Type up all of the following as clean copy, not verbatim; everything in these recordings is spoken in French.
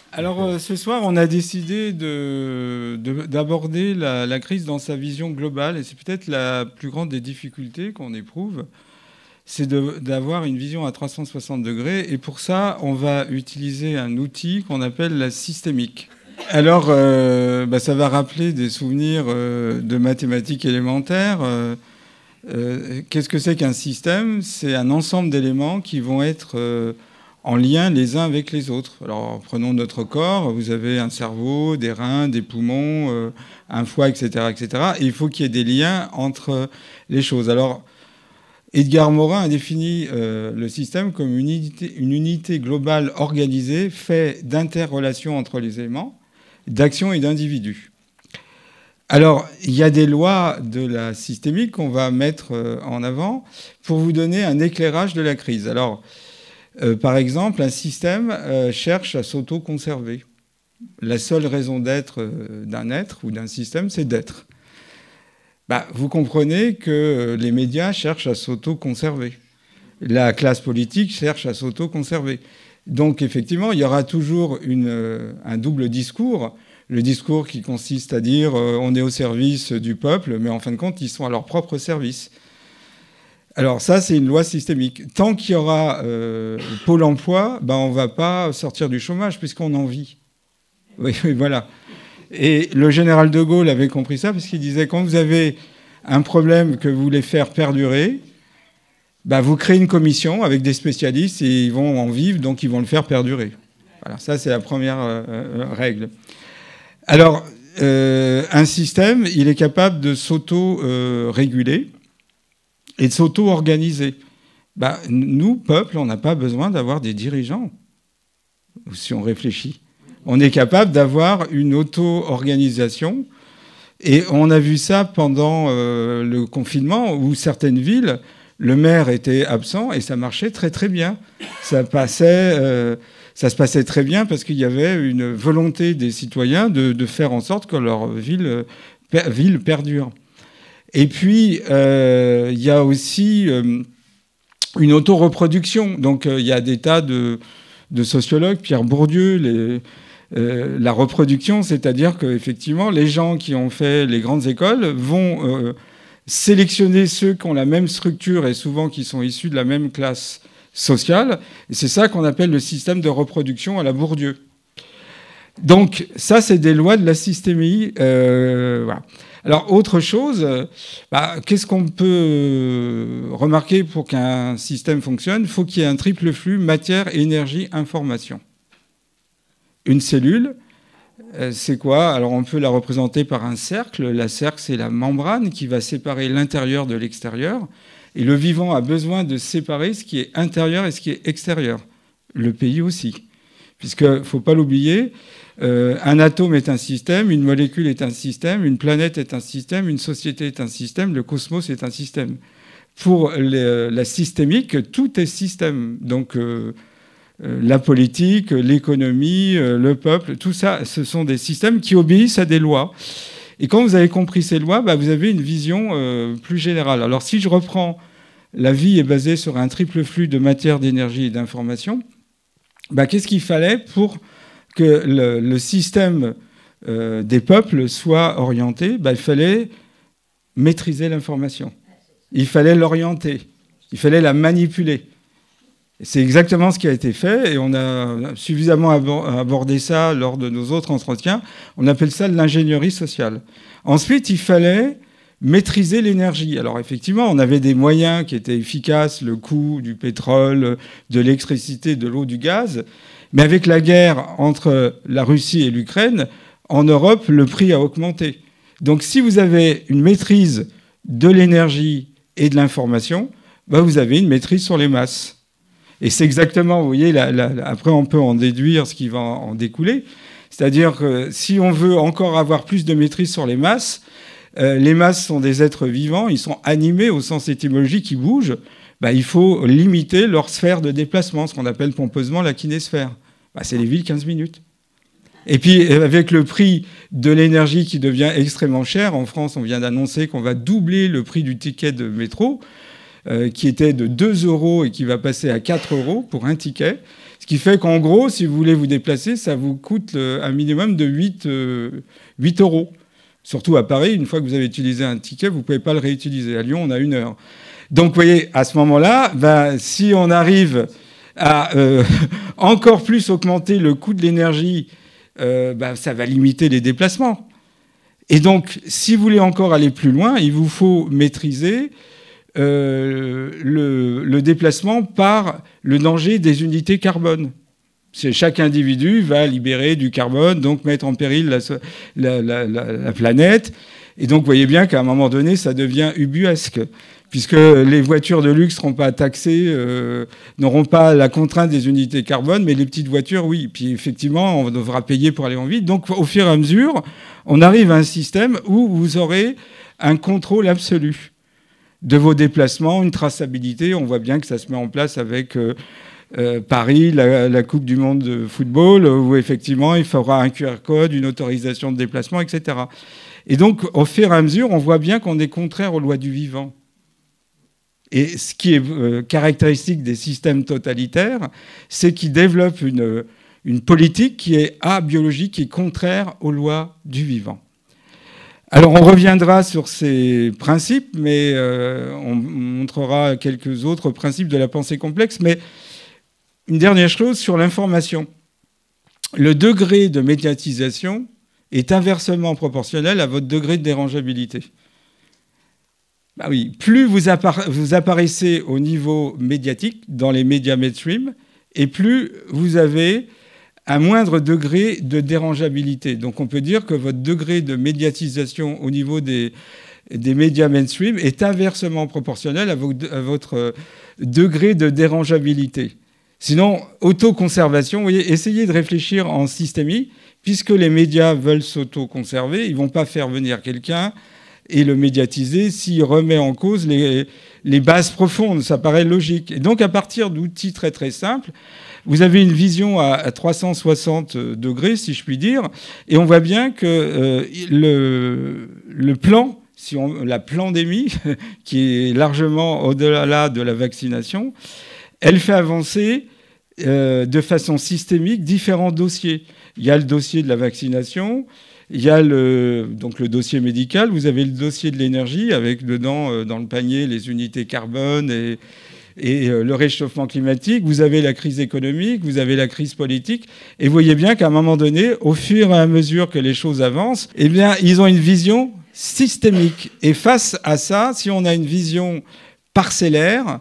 Alors ce soir, on a décidé d'aborder la crise dans sa vision globale, et c'est peut-être la plus grande des difficultés qu'on éprouve, c'est d'avoir une vision à 360 degrés, et pour ça, on va utiliser un outil qu'on appelle la systémique. Alors, ça va rappeler des souvenirs de mathématiques élémentaires. Qu'est-ce que c'est qu'un système? C'est un ensemble d'éléments qui vont être en lien les uns avec les autres. Alors, prenons notre corps. Vous avez un cerveau, des reins, des poumons, un foie, etc., etc. Et il faut qu'il y ait des liens entre les choses. Alors, Edgar Morin a défini le système comme une unité globale organisée, faite d'interrelations entre les éléments, d'actions et d'individus. Alors, il y a des lois de la systémique qu'on va mettre en avant pour vous donner un éclairage de la crise. Alors, par exemple, un système cherche à s'auto-conserver. La seule raison d'être d'un être ou d'un système, c'est d'être. Vous comprenez que les médias cherchent à s'auto-conserver. La classe politique cherche à s'auto-conserver. Donc, effectivement, il y aura toujours un double discours. Le discours qui consiste à dire on est au service du peuple, mais en fin de compte, ils sont à leur propre service. Alors ça, c'est une loi systémique. Tant qu'il y aura Pôle emploi, on ne va pas sortir du chômage puisqu'on en vit. Oui, voilà. Et le général de Gaulle avait compris ça parce qu'il disait quand vous avez un problème que vous voulez faire perdurer, vous créez une commission avec des spécialistes et ils vont en vivre, donc ils vont le faire perdurer. Voilà, ça c'est la première règle. Alors, un système, il est capable de s'auto-réguler et de s'auto-organiser. Nous, peuple, on n'a pas besoin d'avoir des dirigeants, si on réfléchit. On est capable d'avoir une auto-organisation. Et on a vu ça pendant le confinement, où certaines villes, le maire était absent et ça marchait très très bien. Ça se passait très bien parce qu'il y avait une volonté des citoyens de faire en sorte que leur ville perdure. Et puis, il y a aussi une auto-reproduction. Donc, il y a des tas de sociologues, Pierre Bourdieu, la reproduction, c'est-à-dire qu'effectivement, les gens qui ont fait les grandes écoles vont sélectionner ceux qui ont la même structure et souvent qui sont issus de la même classe sociale. Et c'est ça qu'on appelle le système de reproduction à la Bourdieu. Donc, ça, c'est des lois de la systémie. Voilà. Alors, autre chose, qu'est-ce qu'on peut remarquer pour qu'un système fonctionne? Il faut qu'il y ait un triple flux matière, énergie, information. Une cellule, c'est quoi? Alors, on peut la représenter par un cercle. La cercle, c'est la membrane qui va séparer l'intérieur de l'extérieur. Et le vivant a besoin de séparer ce qui est intérieur et ce qui est extérieur. Le pays aussi. Puisqu'il ne faut pas l'oublier, un atome est un système, une molécule est un système, une planète est un système, une société est un système, le cosmos est un système. Pour la systémique, tout est système. Donc, la politique, l'économie, le peuple, tout ça, ce sont des systèmes qui obéissent à des lois. Et quand vous avez compris ces lois, vous avez une vision plus générale. Alors si je reprends, la vie est basée sur un triple flux de matière, d'énergie et d'information, qu'est-ce qu'il fallait pour que le système des peuples soit orienté? Il fallait maîtriser l'information. Il fallait l'orienter. Il fallait la manipuler. C'est exactement ce qui a été fait, et on a suffisamment abordé ça lors de nos autres entretiens. On appelle ça de l'ingénierie sociale. Ensuite, il fallait maîtriser l'énergie. Alors effectivement, on avait des moyens qui étaient efficaces, le coût du pétrole, de l'électricité, de l'eau, du gaz. Mais avec la guerre entre la Russie et l'Ukraine, en Europe, le prix a augmenté. Donc si vous avez une maîtrise de l'énergie et de l'information, vous avez une maîtrise sur les masses. Et c'est exactement, vous voyez, après on peut en déduire ce qui va en découler. C'est-à-dire que si on veut encore avoir plus de maîtrise sur les masses sont des êtres vivants, ils sont animés au sens étymologique, ils bougent. Il faut limiter leur sphère de déplacement, ce qu'on appelle pompeusement la kinésphère. C'est les villes 15 minutes. Et puis avec le prix de l'énergie qui devient extrêmement cher, en France on vient d'annoncer qu'on va doubler le prix du ticket de métro. qui était de 2 € et qui va passer à 4 € pour un ticket. Ce qui fait qu'en gros, si vous voulez vous déplacer, ça vous coûte un minimum de 8 €. Surtout à Paris, une fois que vous avez utilisé un ticket, vous ne pouvez pas le réutiliser. À Lyon, on a 1 heure. Donc, vous voyez, à ce moment-là, si on arrive à encore plus augmenter le coût de l'énergie, ça va limiter les déplacements. Et donc, si vous voulez encore aller plus loin, il vous faut maîtriser le déplacement par le danger des unités carbone. Chaque individu va libérer du carbone, donc mettre en péril la planète. Et donc, vous voyez bien qu'à un moment donné, ça devient ubuesque, puisque les voitures de luxe ne seront pas taxées, n'auront pas la contrainte des unités carbone, mais les petites voitures, oui. Puis effectivement, on devra payer pour aller en ville. Donc, au fur et à mesure, on arrive à un système où vous aurez un contrôle absolu de vos déplacements, une traçabilité. On voit bien que ça se met en place avec Paris, la Coupe du Monde de football, où effectivement, il faudra un QR code, une autorisation de déplacement, etc. Et donc, au fur et à mesure, on voit bien qu'on est contraire aux lois du vivant. Et ce qui est caractéristique des systèmes totalitaires, c'est qu'ils développent une politique qui est abiologique, qui est contraire aux lois du vivant. Alors, on reviendra sur ces principes, mais on montrera quelques autres principes de la pensée complexe. Mais une dernière chose sur l'information. Le degré de médiatisation est inversement proportionnel à votre degré de dérangeabilité. Bah oui, plus vous apparaissez au niveau médiatique, dans les médias mainstream, et plus vous avez un moindre degré de dérangeabilité. Donc on peut dire que votre degré de médiatisation au niveau des médias mainstream est inversement proportionnel à votre degré de dérangeabilité. Sinon, autoconservation, vous voyez, essayez de réfléchir en systémie, puisque les médias veulent s'autoconserver, ils ne vont pas faire venir quelqu'un et le médiatiser s'il remet en cause les bases profondes. Ça paraît logique. Et donc, à partir d'outils très très simples, vous avez une vision à 360 degrés, si je puis dire, et on voit bien que le plan, la pandémie, qui est largement au-delà de la vaccination, elle fait avancer de façon systémique différents dossiers. Il y a le dossier de la vaccination, il y a donc le dossier médical, vous avez le dossier de l'énergie, avec dedans, dans le panier, les unités carbone et le réchauffement climatique. Vous avez la crise économique, vous avez la crise politique. Et vous voyez bien qu'à un moment donné, au fur et à mesure que les choses avancent, eh bien, ils ont une vision systémique. Et face à ça, si on a une vision parcellaire,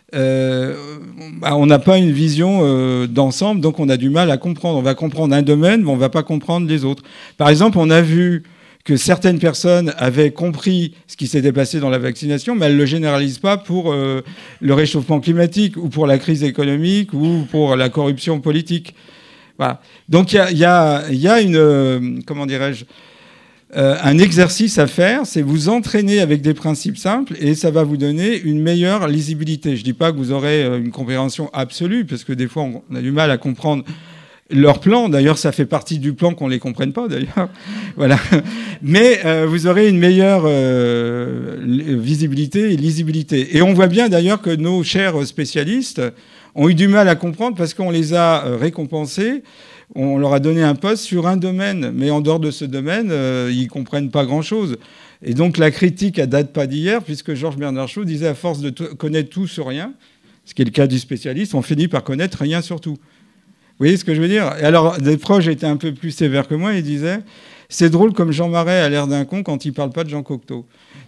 on n'a pas une vision d'ensemble, donc on a du mal à comprendre. On va comprendre un domaine, mais on ne va pas comprendre les autres. Par exemple, on a vu que certaines personnes avaient compris ce qui s'était passé dans la vaccination, mais elles ne le généralisent pas pour le réchauffement climatique ou pour la crise économique ou pour la corruption politique. Voilà. Donc il y a une, comment dirais-je, un exercice à faire, c'est vous entraîner avec des principes simples et ça va vous donner une meilleure lisibilité. Je ne dis pas que vous aurez une compréhension absolue, parce que des fois, on a du mal à comprendre leur plan. D'ailleurs, ça fait partie du plan qu'on ne les comprenne pas, d'ailleurs. Voilà. Mais vous aurez une meilleure visibilité et lisibilité. Et on voit bien, d'ailleurs, que nos chers spécialistes ont eu du mal à comprendre parce qu'on les a récompensés. On leur a donné un poste sur un domaine, mais en dehors de ce domaine, ils ne comprennent pas grand-chose. Et donc la critique ne date pas d'hier, puisque Georges Bernard Shaw disait à force de connaître tout sur rien, ce qui est le cas du spécialiste, on finit par connaître rien sur tout. Vous voyez ce que je veux dire? Et alors, des proches étaient un peu plus sévères que moi, ils disaient « C'est drôle comme Jean Marais a l'air d'un con quand il ne parle pas de Jean Cocteau. »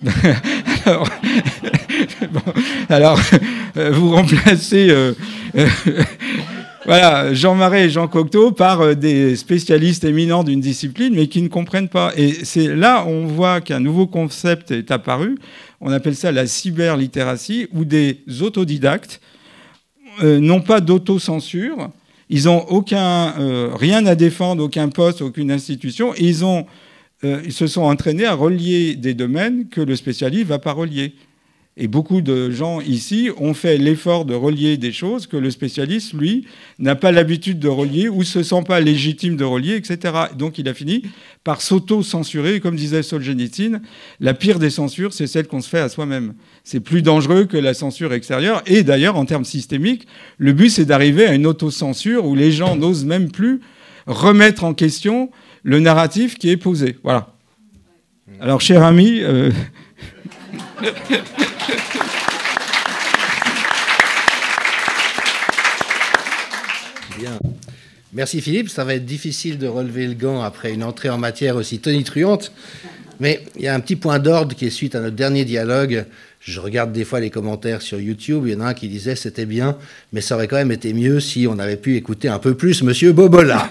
Alors, vous remplacez... Voilà, Jean Marais et Jean Cocteau par des spécialistes éminents d'une discipline, mais qui ne comprennent pas. Et c'est là où on voit qu'un nouveau concept est apparu. On appelle ça la cyberlittératie, où des autodidactes n'ont pas d'autocensure. Ils n'ont rien à défendre, aucun poste, aucune institution. Et ils se sont entraînés à relier des domaines que le spécialiste ne va pas relier. Et beaucoup de gens ici ont fait l'effort de relier des choses que le spécialiste, lui, n'a pas l'habitude de relier ou se sent pas légitime de relier, etc. Donc il a fini par s'auto-censurer. Et comme disait Solzhenitsyn, la pire des censures, c'est celle qu'on se fait à soi-même. C'est plus dangereux que la censure extérieure. Et d'ailleurs, en termes systémiques, le but, c'est d'arriver à une auto-censure où les gens n'osent même plus remettre en question le narratif qui est posé. Voilà. Alors, cher ami... Bien. Merci Philippe, ça va être difficile de relever le gant après une entrée en matière aussi tonitruante, mais il y a un petit point d'ordre qui est suite à notre dernier dialogue. Je regarde des fois les commentaires sur YouTube, il y en a un qui disait c'était bien, mais ça aurait quand même été mieux si on avait pu écouter un peu plus Monsieur Bobola.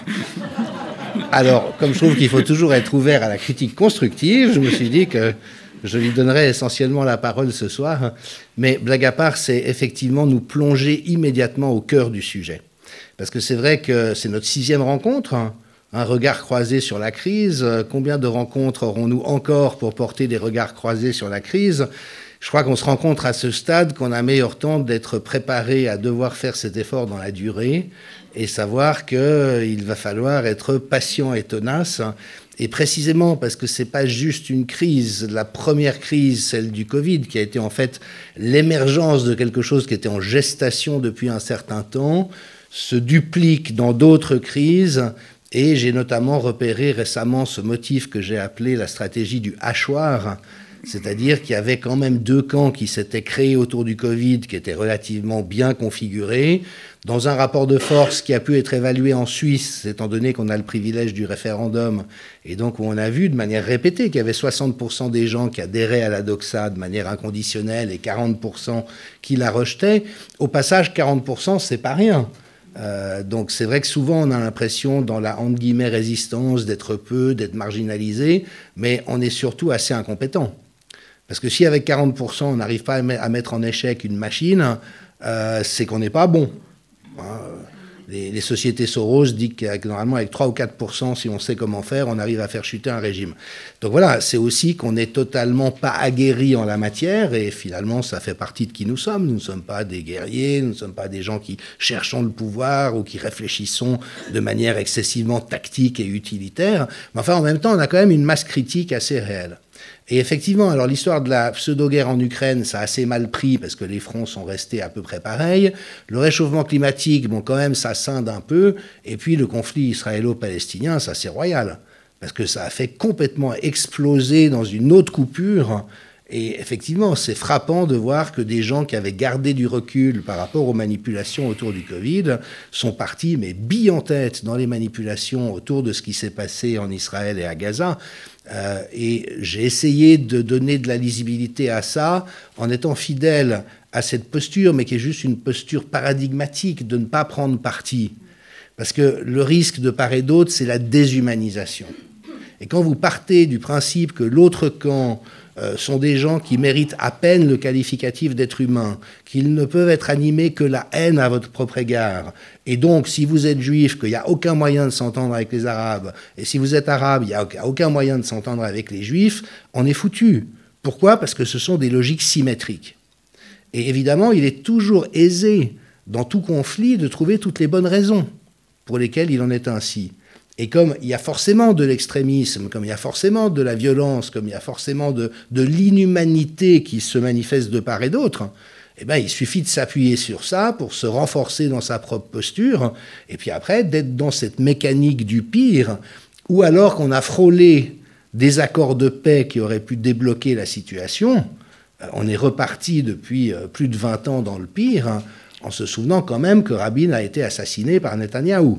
Alors, comme je trouve qu'il faut toujours être ouvert à la critique constructive, je me suis dit que je lui donnerai essentiellement la parole ce soir, mais blague à part, c'est effectivement nous plonger immédiatement au cœur du sujet. Parce que c'est vrai que c'est notre 6e rencontre, hein, un regard croisé sur la crise. Combien de rencontres aurons-nous encore pour porter des regards croisés sur la crise? Je crois qu'on se rend compte à ce stade qu'on a meilleur temps d'être préparé à devoir faire cet effort dans la durée et savoir qu'il va falloir être patient et tenace. Et précisément parce que c'est pas juste une crise, la première crise, celle du Covid, qui a été en fait l'émergence de quelque chose qui était en gestation depuis un certain temps, se duplique dans d'autres crises, et j'ai notamment repéré récemment ce motif que j'ai appelé la stratégie du hachoir, c'est-à-dire qu'il y avait quand même 2 camps qui s'étaient créés autour du Covid, qui étaient relativement bien configurés, dans un rapport de force qui a pu être évalué en Suisse, étant donné qu'on a le privilège du référendum, et donc où on a vu de manière répétée qu'il y avait 60% des gens qui adhéraient à la doxa de manière inconditionnelle et 40% qui la rejetaient. Au passage, 40%, c'est pas rien. Donc c'est vrai que souvent on a l'impression dans la entre guillemets résistance d'être peu, d'être marginalisé, mais on est surtout assez incompétent. Parce que si avec 40% on n'arrive pas à mettre en échec une machine, c'est qu'on n'est pas bon. Les sociétés Soros disent que normalement avec 3 ou 4%, si on sait comment faire, on arrive à faire chuter un régime. Donc voilà, c'est aussi qu'on n'est totalement pas aguerri en la matière, et finalement ça fait partie de qui nous sommes. Nous ne sommes pas des guerriers, nous ne sommes pas des gens qui cherchons le pouvoir ou qui réfléchissons de manière excessivement tactique et utilitaire. Mais enfin, en même temps, on a quand même une masse critique assez réelle. Et effectivement, alors l'histoire de la pseudo-guerre en Ukraine, ça a assez mal pris parce que les fronts sont restés à peu près pareils. Le réchauffement climatique, bon, quand même, ça scinde un peu. Et puis le conflit israélo-palestinien, ça c'est royal. Parce que ça a fait complètement exploser dans une autre coupure. Et effectivement, c'est frappant de voir que des gens qui avaient gardé du recul par rapport aux manipulations autour du Covid sont partis, mais billes en tête dans les manipulations autour de ce qui s'est passé en Israël et à Gaza. Et j'ai essayé de donner de la lisibilité à ça en étant fidèle à cette posture, mais qui est juste une posture paradigmatique de ne pas prendre parti. Parce que le risque de part et d'autre, c'est la déshumanisation. Et quand vous partez du principe que l'autre camp sont des gens qui méritent à peine le qualificatif d'être humain, qu'ils ne peuvent être animés que la haine à votre propre égard, et donc si vous êtes juif, qu'il n'y a aucun moyen de s'entendre avec les Arabes, et si vous êtes arabe, il n'y a aucun moyen de s'entendre avec les Juifs, on est foutu. Pourquoi? Parce que ce sont des logiques symétriques. Et évidemment, il est toujours aisé, dans tout conflit, de trouver toutes les bonnes raisons pour lesquelles il en est ainsi. Et comme il y a forcément de l'extrémisme, comme il y a forcément de la violence, comme il y a forcément de l'inhumanité qui se manifeste de part et d'autre, eh ben, il suffit de s'appuyer sur ça pour se renforcer dans sa propre posture, et puis après, d'être dans cette mécanique du pire, ou alors qu'on a frôlé des accords de paix qui auraient pu débloquer la situation. On est reparti depuis plus de 20 ans dans le pire, en se souvenant quand même que Rabin a été assassiné par Netanyahou.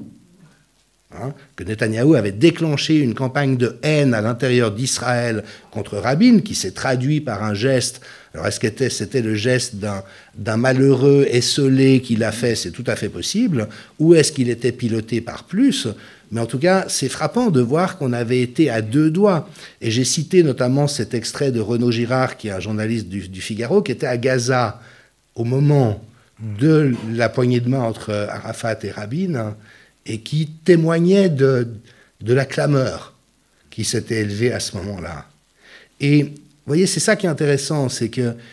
Que Netanyahou avait déclenché une campagne de haine à l'intérieur d'Israël contre Rabin, qui s'est traduit par un geste. Alors, est-ce que c'était le geste d'un malheureux esseulé qui l'a fait? C'est tout à fait possible. Ou est-ce qu'il était piloté par plus? Mais en tout cas, c'est frappant de voir qu'on avait été à 2 doigts. Et j'ai cité notamment cet extrait de Renaud Girard, qui est un journaliste du Figaro, qui était à Gaza au moment de la poignée de main entre Arafat et Rabin, et qui témoignait de la clameur qui s'était élevée à ce moment-là. Et vous voyez, c'est ça qui est intéressant, c'est que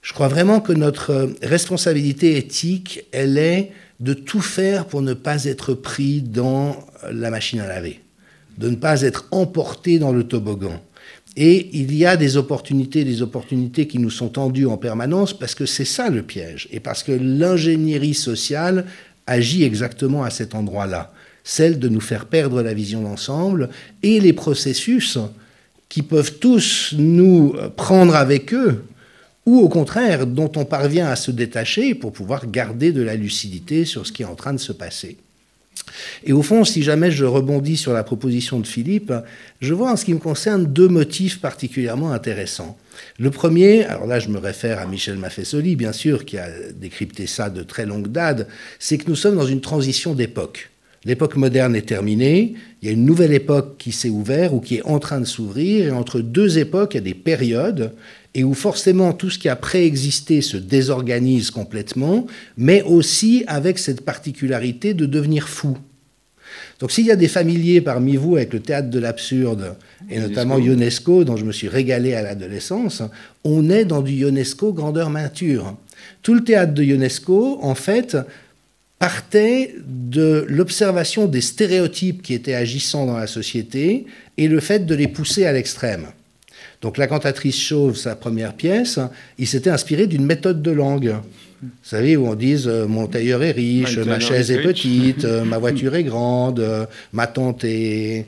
Je crois vraiment que notre responsabilité éthique, elle est de tout faire pour ne pas être pris dans la machine à laver, de ne pas être emporté dans le toboggan. Et il y a des opportunités qui nous sont tendues en permanence parce que c'est ça le piège et parce que l'ingénierie sociale agit exactement à cet endroit-là, celle de nous faire perdre la vision d'ensemble et les processus qui peuvent tous nous prendre avec eux ou au contraire dont on parvient à se détacher pour pouvoir garder de la lucidité sur ce qui est en train de se passer. Et au fond, si jamais je rebondis sur la proposition de Philippe, je vois en ce qui me concerne deux motifs particulièrement intéressants. Le premier, alors là je me réfère à Michel Maffesoli, bien sûr, qui a décrypté ça de très longue date, c'est que nous sommes dans une transition d'époque. L'époque moderne est terminée, il y a une nouvelle époque qui s'est ouverte ou qui est en train de s'ouvrir, et entre deux époques, il y a des périodes, et où forcément tout ce qui a préexisté se désorganise complètement, mais aussi avec cette particularité de devenir fou. Donc s'il y a des familiers parmi vous avec le théâtre de l'absurde, et notamment Ionesco, dont je me suis régalé à l'adolescence, on est dans du Ionesco grandeur nature. Tout le théâtre de Ionesco, en fait, partait de l'observation des stéréotypes qui étaient agissants dans la société et le fait de les pousser à l'extrême. Donc la cantatrice chauve, sa première pièce, il s'était inspiré d'une méthode de langue. Vous savez, où on dise mon tailleur est riche, ma chaise est petite, ma voiture est grande, ma tante est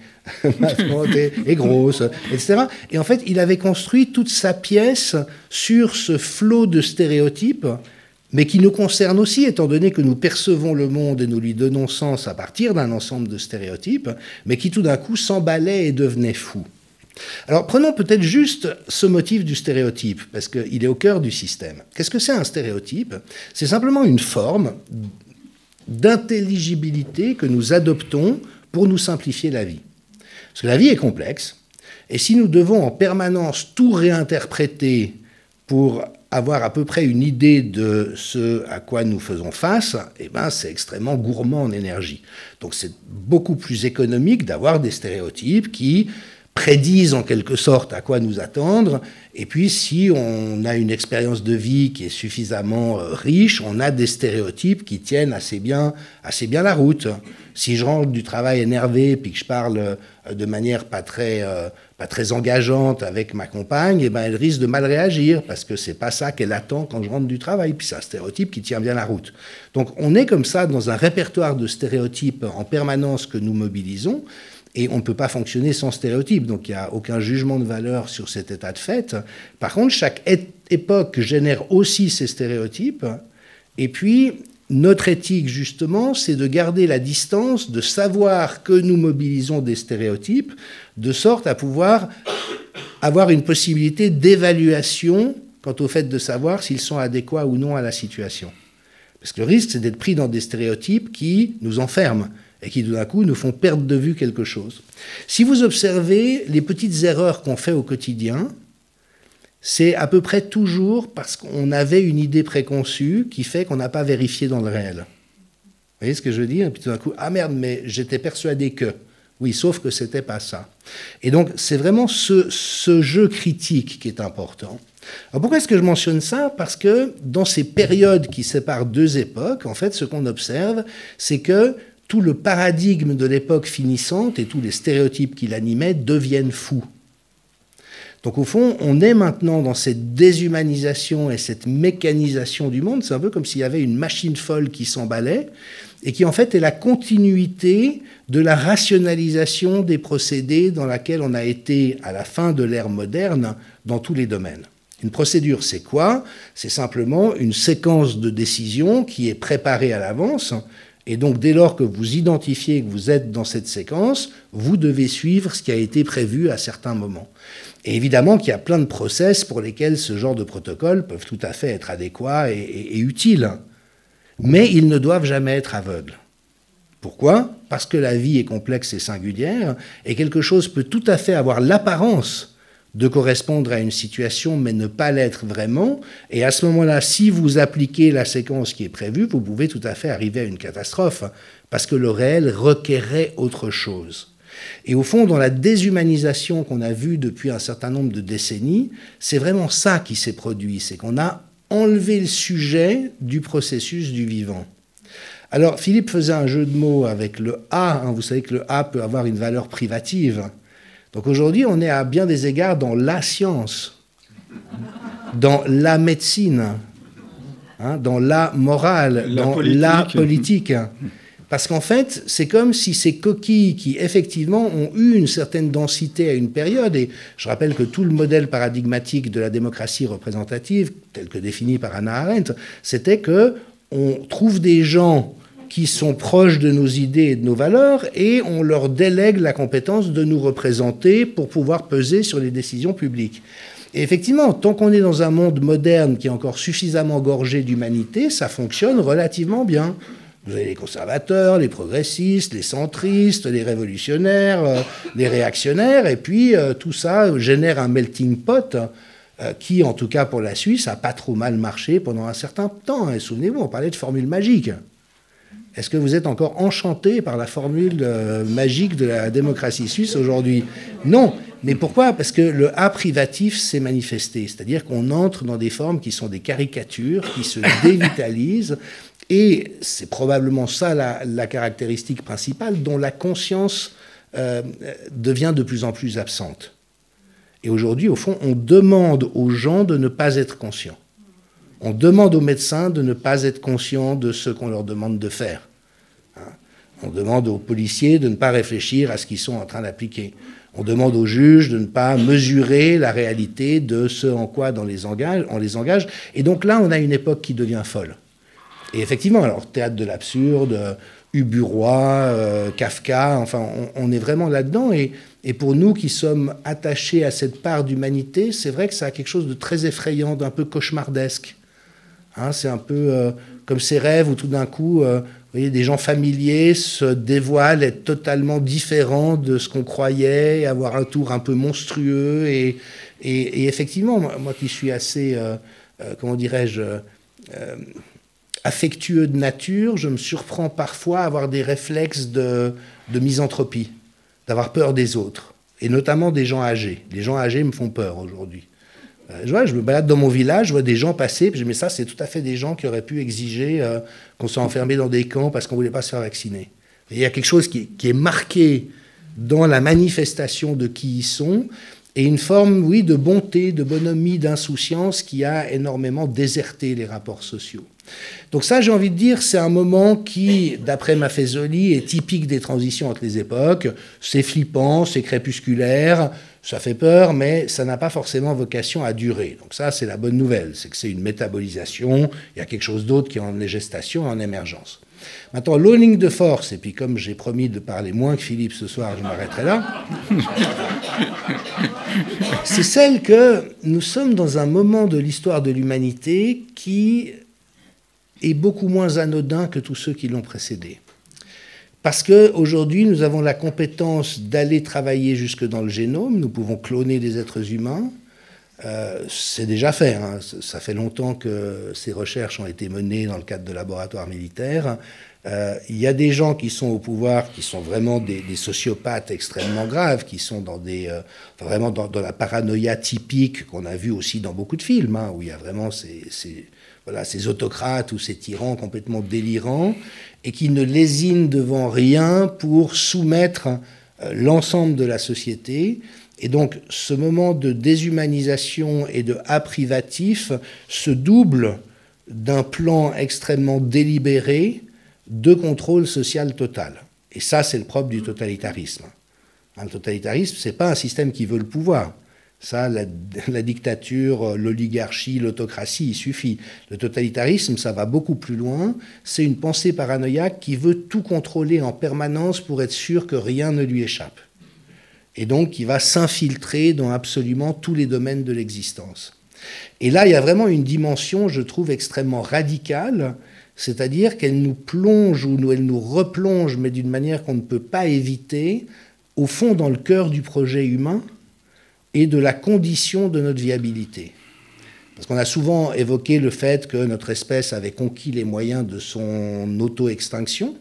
grosse, etc. Et en fait, il avait construit toute sa pièce sur ce flot de stéréotypes, mais qui nous concerne aussi, étant donné que nous percevons le monde et nous lui donnons sens à partir d'un ensemble de stéréotypes, mais qui tout d'un coup s'emballait et devenait fou. Alors prenons peut-être juste ce motif du stéréotype, parce qu'il est au cœur du système. Qu'est-ce que c'est un stéréotype? C'est simplement une forme d'intelligibilité que nous adoptons pour nous simplifier la vie. Parce que la vie est complexe, et si nous devons en permanence tout réinterpréter pour avoir à peu près une idée de ce à quoi nous faisons face, eh ben, c'est extrêmement gourmand en énergie. Donc c'est beaucoup plus économique d'avoir des stéréotypes qui prédisent en quelque sorte à quoi nous attendre, et puis si on a une expérience de vie qui est suffisamment riche, on a des stéréotypes qui tiennent assez bien la route. Si je rentre du travail énervé, puis que je parle de manière pas très engageante avec ma compagne, eh ben elle risque de mal réagir, parce que c'est pas ça qu'elle attend quand je rentre du travail, puis c'est un stéréotype qui tient bien la route. Donc on est comme ça dans un répertoire de stéréotypes en permanence que nous mobilisons, et on ne peut pas fonctionner sans stéréotypes, donc il n'y a aucun jugement de valeur sur cet état de fait. Par contre, chaque époque génère aussi ces stéréotypes, et puis notre éthique, justement, c'est de garder la distance, de savoir que nous mobilisons des stéréotypes, de sorte à pouvoir avoir une possibilité d'évaluation quant au fait de savoir s'ils sont adéquats ou non à la situation. Parce que le risque, c'est d'être pris dans des stéréotypes qui nous enferment, et qui, tout d'un coup, nous font perdre de vue quelque chose. Si vous observez les petites erreurs qu'on fait au quotidien, c'est à peu près toujours parce qu'on avait une idée préconçue qui fait qu'on n'a pas vérifié dans le réel. Vous voyez ce que je veux dire? Et puis tout d'un coup, ah merde, mais j'étais persuadé que... Oui, sauf que c'était pas ça. Et donc, c'est vraiment ce jeu critique qui est important. Alors pourquoi est-ce que je mentionne ça? Parce que dans ces périodes qui séparent deux époques, en fait, ce qu'on observe, c'est que tout le paradigme de l'époque finissante et tous les stéréotypes qui l'animaient deviennent fous. Donc au fond, on est maintenant dans cette déshumanisation et cette mécanisation du monde. C'est un peu comme s'il y avait une machine folle qui s'emballait et qui en fait est la continuité de la rationalisation des procédés dans laquelle on a été à la fin de l'ère moderne dans tous les domaines. Une procédure, c'est quoi? C'est simplement une séquence de décisions qui est préparée à l'avance. Et donc, dès lors que vous identifiez que vous êtes dans cette séquence, vous devez suivre ce qui a été prévu à certains moments. Et évidemment qu'il y a plein de process pour lesquels ce genre de protocoles peuvent tout à fait être adéquats et utiles. Mais ils ne doivent jamais être aveugles. Pourquoi? Parce que la vie est complexe et singulière, et quelque chose peut tout à fait avoir l'apparence de correspondre à une situation, mais ne pas l'être vraiment. Et à ce moment-là, si vous appliquez la séquence qui est prévue, vous pouvez tout à fait arriver à une catastrophe, parce que le réel requérait autre chose. Et au fond, dans la déshumanisation qu'on a vue depuis un certain nombre de décennies, c'est vraiment ça qui s'est produit, c'est qu'on a enlever le sujet du processus du vivant. Alors, Philippe faisait un jeu de mots avec le A. Hein, vous savez que le A peut avoir une valeur privative. Donc aujourd'hui, on est à bien des égards dans la science, dans la médecine, hein, dans la morale, dans la politique. Parce qu'en fait, c'est comme si ces coquilles qui, effectivement, ont eu une certaine densité à une période, et je rappelle que tout le modèle paradigmatique de la démocratie représentative, tel que défini par Hannah Arendt, c'était qu'on trouve des gens qui sont proches de nos idées et de nos valeurs, et on leur délègue la compétence de nous représenter pour pouvoir peser sur les décisions publiques. Et effectivement, tant qu'on est dans un monde moderne qui est encore suffisamment gorgé d'humanité, ça fonctionne relativement bien. Vous avez les conservateurs, les progressistes, les centristes, les révolutionnaires, les réactionnaires, et puis tout ça génère un melting pot qui, en tout cas pour la Suisse, n'a pas trop mal marché pendant un certain temps. Et souvenez-vous, on parlait de formule magique. Est-ce que vous êtes encore enchanté par la formule magique de la démocratie suisse aujourd'hui? Non. Mais pourquoi? Parce que le A privatif s'est manifesté. C'est-à-dire qu'on entre dans des formes qui sont des caricatures, qui se dévitalisent. Et c'est probablement ça la caractéristique principale, dont la conscience devient de plus en plus absente. Et aujourd'hui, au fond, on demande aux gens de ne pas être conscients. On demande aux médecins de ne pas être conscients de ce qu'on leur demande de faire. On demande aux policiers de ne pas réfléchir à ce qu'ils sont en train d'appliquer. On demande aux juges de ne pas mesurer la réalité de ce en quoi on les engage. Et donc là, on a une époque qui devient folle. Et effectivement, alors, théâtre de l'absurde, Uburoy, Kafka, enfin, on est vraiment là-dedans. Et pour nous qui sommes attachés à cette part d'humanité, c'est vrai que ça a quelque chose de très effrayant, d'un peu cauchemardesque. Hein, c'est un peu comme ces rêves où tout d'un coup, vous voyez, des gens familiers se dévoilent être totalement différents de ce qu'on croyait, avoir un tour un peu monstrueux. Et effectivement, moi qui suis assez, comment dirais-je, affectueux de nature, je me surprends parfois à avoir des réflexes de misanthropie, d'avoir peur des autres, et notamment des gens âgés. Les gens âgés me font peur aujourd'hui. Je me balade dans mon village, je vois des gens passer, puis je me dis, mais ça, c'est tout à fait des gens qui auraient pu exiger qu'on soit enfermés dans des camps parce qu'on ne voulait pas se faire vacciner. Et il y a quelque chose qui est marqué dans la manifestation de qui ils sont, et une forme, oui, de bonté, de bonhomie, d'insouciance qui a énormément déserté les rapports sociaux. Donc ça, j'ai envie de dire, c'est un moment qui, d'après Maffezoli, est typique des transitions entre les époques. C'est flippant, c'est crépusculaire, ça fait peur, mais ça n'a pas forcément vocation à durer. Donc ça, c'est la bonne nouvelle, c'est que c'est une métabolisation, il y a quelque chose d'autre qui est en gestation, en émergence. Maintenant, l'autre ligne de force, et puis comme j'ai promis de parler moins que Philippe ce soir, je m'arrêterai là, c'est celle que nous sommes dans un moment de l'histoire de l'humanité qui est beaucoup moins anodin que tous ceux qui l'ont précédé. Parce qu'aujourd'hui, nous avons la compétence d'aller travailler jusque dans le génome, nous pouvons cloner des êtres humains, c'est déjà fait, hein. Ça fait longtemps que ces recherches ont été menées dans le cadre de laboratoires militaires. Il y a des gens qui sont au pouvoir, qui sont vraiment des sociopathes extrêmement graves, qui sont dans vraiment dans la paranoïa typique qu'on a vue aussi dans beaucoup de films, hein, où il y a vraiment ces autocrates ou ces tyrans complètement délirants et qui ne lésinent devant rien pour soumettre l'ensemble de la société. Et donc, ce moment de déshumanisation et de privatif se double d'un plan extrêmement délibéré de contrôle social total. Et ça, c'est le propre du totalitarisme. Le totalitarisme, ce n'est pas un système qui veut le pouvoir. Ça, la dictature, l'oligarchie, l'autocratie, il suffit. Le totalitarisme, ça va beaucoup plus loin. C'est une pensée paranoïaque qui veut tout contrôler en permanence pour être sûr que rien ne lui échappe. Et donc qui va s'infiltrer dans absolument tous les domaines de l'existence. Et là, il y a vraiment une dimension, je trouve, extrêmement radicale, c'est-à-dire qu'elle nous plonge ou elle nous replonge, mais d'une manière qu'on ne peut pas éviter, au fond dans le cœur du projet humain et de la condition de notre viabilité. Parce qu'on a souvent évoqué le fait que notre espèce avait conquis les moyens de son auto-extinction,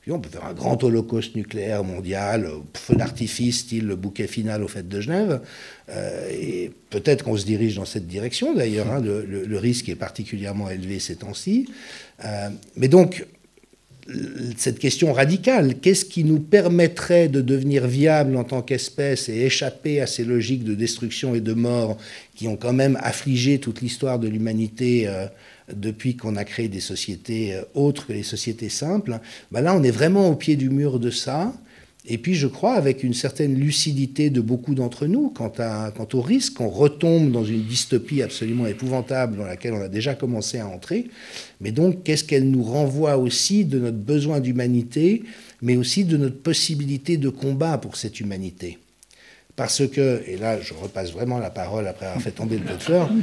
Puis on peut faire un grand holocauste nucléaire mondial, feu d'artifice, style le bouquet final aux fêtes de Genève. Et peut-être qu'on se dirige dans cette direction, d'ailleurs. Hein, le risque est particulièrement élevé ces temps-ci. Mais donc, cette question radicale, qu'est-ce qui nous permettrait de devenir viable en tant qu'espèce et échapper à ces logiques de destruction et de mort qui ont quand même affligé toute l'histoire de l'humanité depuis qu'on a créé des sociétés autres que les sociétés simples? Ben là, on est vraiment au pied du mur de ça. Et puis, je crois, avec une certaine lucidité de beaucoup d'entre nous quant au risque qu'on retombe dans une dystopie absolument épouvantable dans laquelle on a déjà commencé à entrer. Mais donc, qu'est-ce qu'elle nous renvoie aussi de notre besoin d'humanité, mais aussi de notre possibilité de combat pour cette humanité? Parce que, et là, je repasse vraiment la parole après avoir fait tomber le pot de fleurs,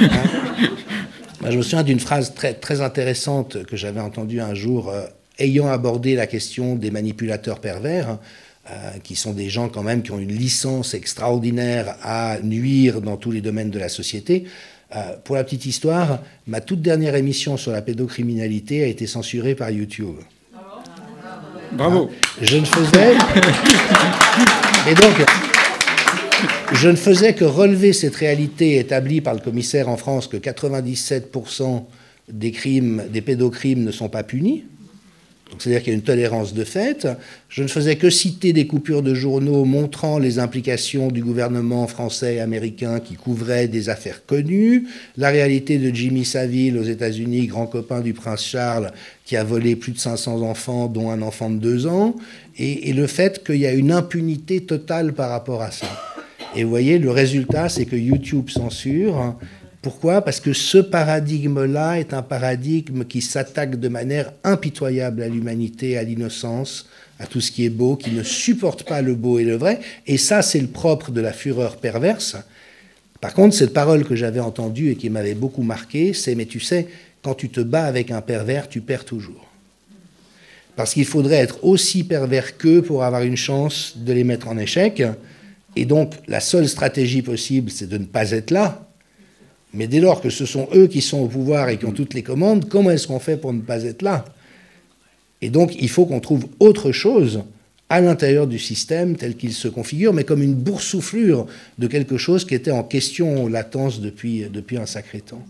je me souviens d'une phrase très, très intéressante que j'avais entendue un jour, ayant abordé la question des manipulateurs pervers, qui sont des gens quand même qui ont une licence extraordinaire à nuire dans tous les domaines de la société. Pour la petite histoire, ma toute dernière émission sur la pédocriminalité a été censurée par YouTube. Bravo. Je ne faisais... Et donc... Je ne faisais que relever cette réalité établie par le commissaire en France que 97% des crimes, des pédocrimes ne sont pas punis. C'est-à-dire qu'il y a une tolérance de fait. Je ne faisais que citer des coupures de journaux montrant les implications du gouvernement français et américain qui couvraient des affaires connues, la réalité de Jimmy Savile aux États-Unis, grand copain du prince Charles, qui a volé plus de 500 enfants, dont un enfant de 2 ans, et le fait qu'il y a une impunité totale par rapport à ça. Et vous voyez, le résultat, c'est que YouTube censure. Pourquoi? Parce que ce paradigme-là est un paradigme qui s'attaque de manière impitoyable à l'humanité, à l'innocence, à tout ce qui est beau, qui ne supporte pas le beau et le vrai. Et ça, c'est le propre de la fureur perverse. Par contre, cette parole que j'avais entendue et qui m'avait beaucoup marqué, c'est « mais tu sais, quand tu te bats avec un pervers, tu perds toujours ». Parce qu'il faudrait être aussi pervers qu'eux pour avoir une chance de les mettre en échec. Et donc, la seule stratégie possible, c'est de ne pas être là. Mais dès lors que ce sont eux qui sont au pouvoir et qui ont toutes les commandes, comment est-ce qu'on fait pour ne pas être là? Et donc, il faut qu'on trouve autre chose à l'intérieur du système tel qu'il se configure, mais comme une boursouflure de quelque chose qui était en question, en latence depuis un sacré temps.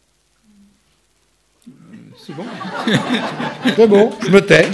C'est bon. C'est bon, je me tais.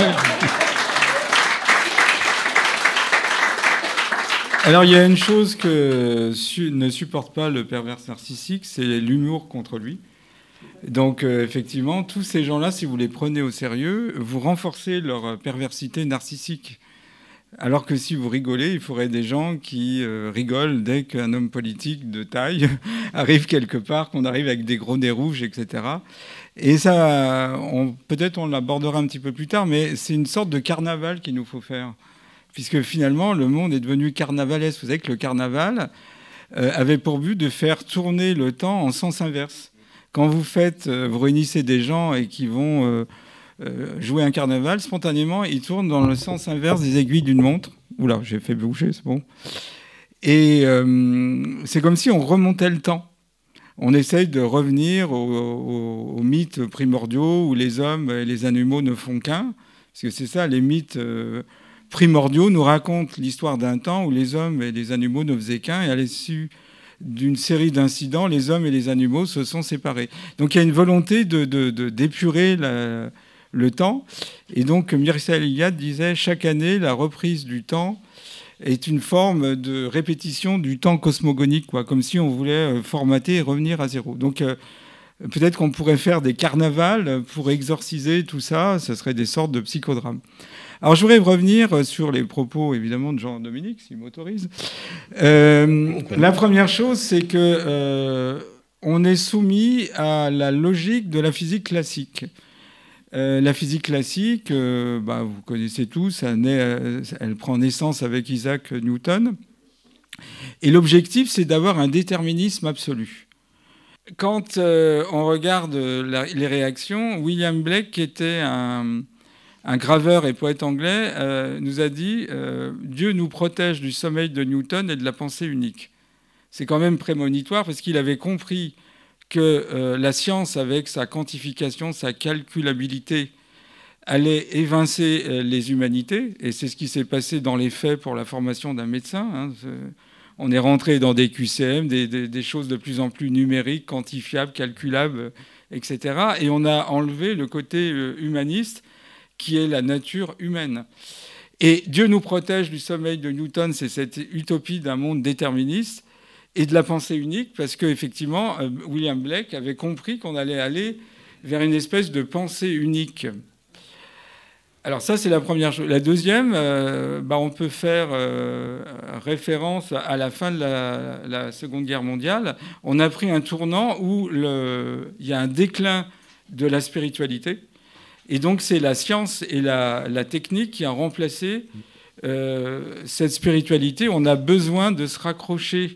Alors, il y a une chose que ne supporte pas le pervers narcissique, c'est l'humour contre lui. Donc, effectivement, tous ces gens-là, si vous les prenez au sérieux, vous renforcez leur perversité narcissique. Alors que si vous rigolez, il faudrait des gens qui rigolent dès qu'un homme politique de taille arrive quelque part, qu'on arrive avec des gros nez rouges, etc. Et ça, peut-être on l'abordera un petit peu plus tard, mais c'est une sorte de carnaval qu'il nous faut faire. Puisque finalement, le monde est devenu carnavalesque. Vous savez que le carnaval avait pour but de faire tourner le temps en sens inverse. Quand vous réunissez des gens et qui vont jouer un carnaval, spontanément, ils tournent dans le sens inverse des aiguilles d'une montre. Oula, j'ai fait bouger, c'est bon. Et c'est comme si on remontait le temps. On essaye de revenir aux mythes primordiaux où les hommes et les animaux ne font qu'un. Parce que c'est ça, les mythes... primordiaux nous racontent l'histoire d'un temps où les hommes et les animaux ne faisaient qu'un, et à l'issue d'une série d'incidents, les hommes et les animaux se sont séparés. Donc il y a une volonté d'épurer le temps. Et donc Mircea Eliade disait, chaque année, la reprise du temps est une forme de répétition du temps cosmogonique, quoi, comme si on voulait formater et revenir à zéro. Donc peut-être qu'on pourrait faire des carnavals pour exorciser tout ça, ce serait des sortes de psychodrames. Alors, je voudrais revenir sur les propos, évidemment, de Jean-Dominique, s'il m'autorise. La première chose, c'est que on est soumis à la logique de la physique classique. La physique classique, vous connaissez tous, elle prend naissance avec Isaac Newton. Et l'objectif, c'est d'avoir un déterminisme absolu. Quand on regarde les réactions, William Blake, qui était un graveur et poète anglais, nous a dit « Dieu nous protège du sommeil de Newton et de la pensée unique ». C'est quand même prémonitoire parce qu'il avait compris que la science, avec sa quantification, sa calculabilité, allait évincer les humanités, et c'est ce qui s'est passé dans les faits pour la formation d'un médecin. Hein. On est rentré dans des QCM, des choses de plus en plus numériques, quantifiables, calculables, etc. Et on a enlevé le côté humaniste, qui est la nature humaine. Et Dieu nous protège du sommeil de Newton, c'est cette utopie d'un monde déterministe et de la pensée unique, parce qu'effectivement, William Blake avait compris qu'on allait aller vers une espèce de pensée unique. Alors ça, c'est la première chose. La deuxième, on peut faire référence à la fin de la Seconde Guerre mondiale. On a pris un tournant où il y a un déclin de la spiritualité. Et donc c'est la science et la technique qui a remplacé cette spiritualité. On a besoin de se raccrocher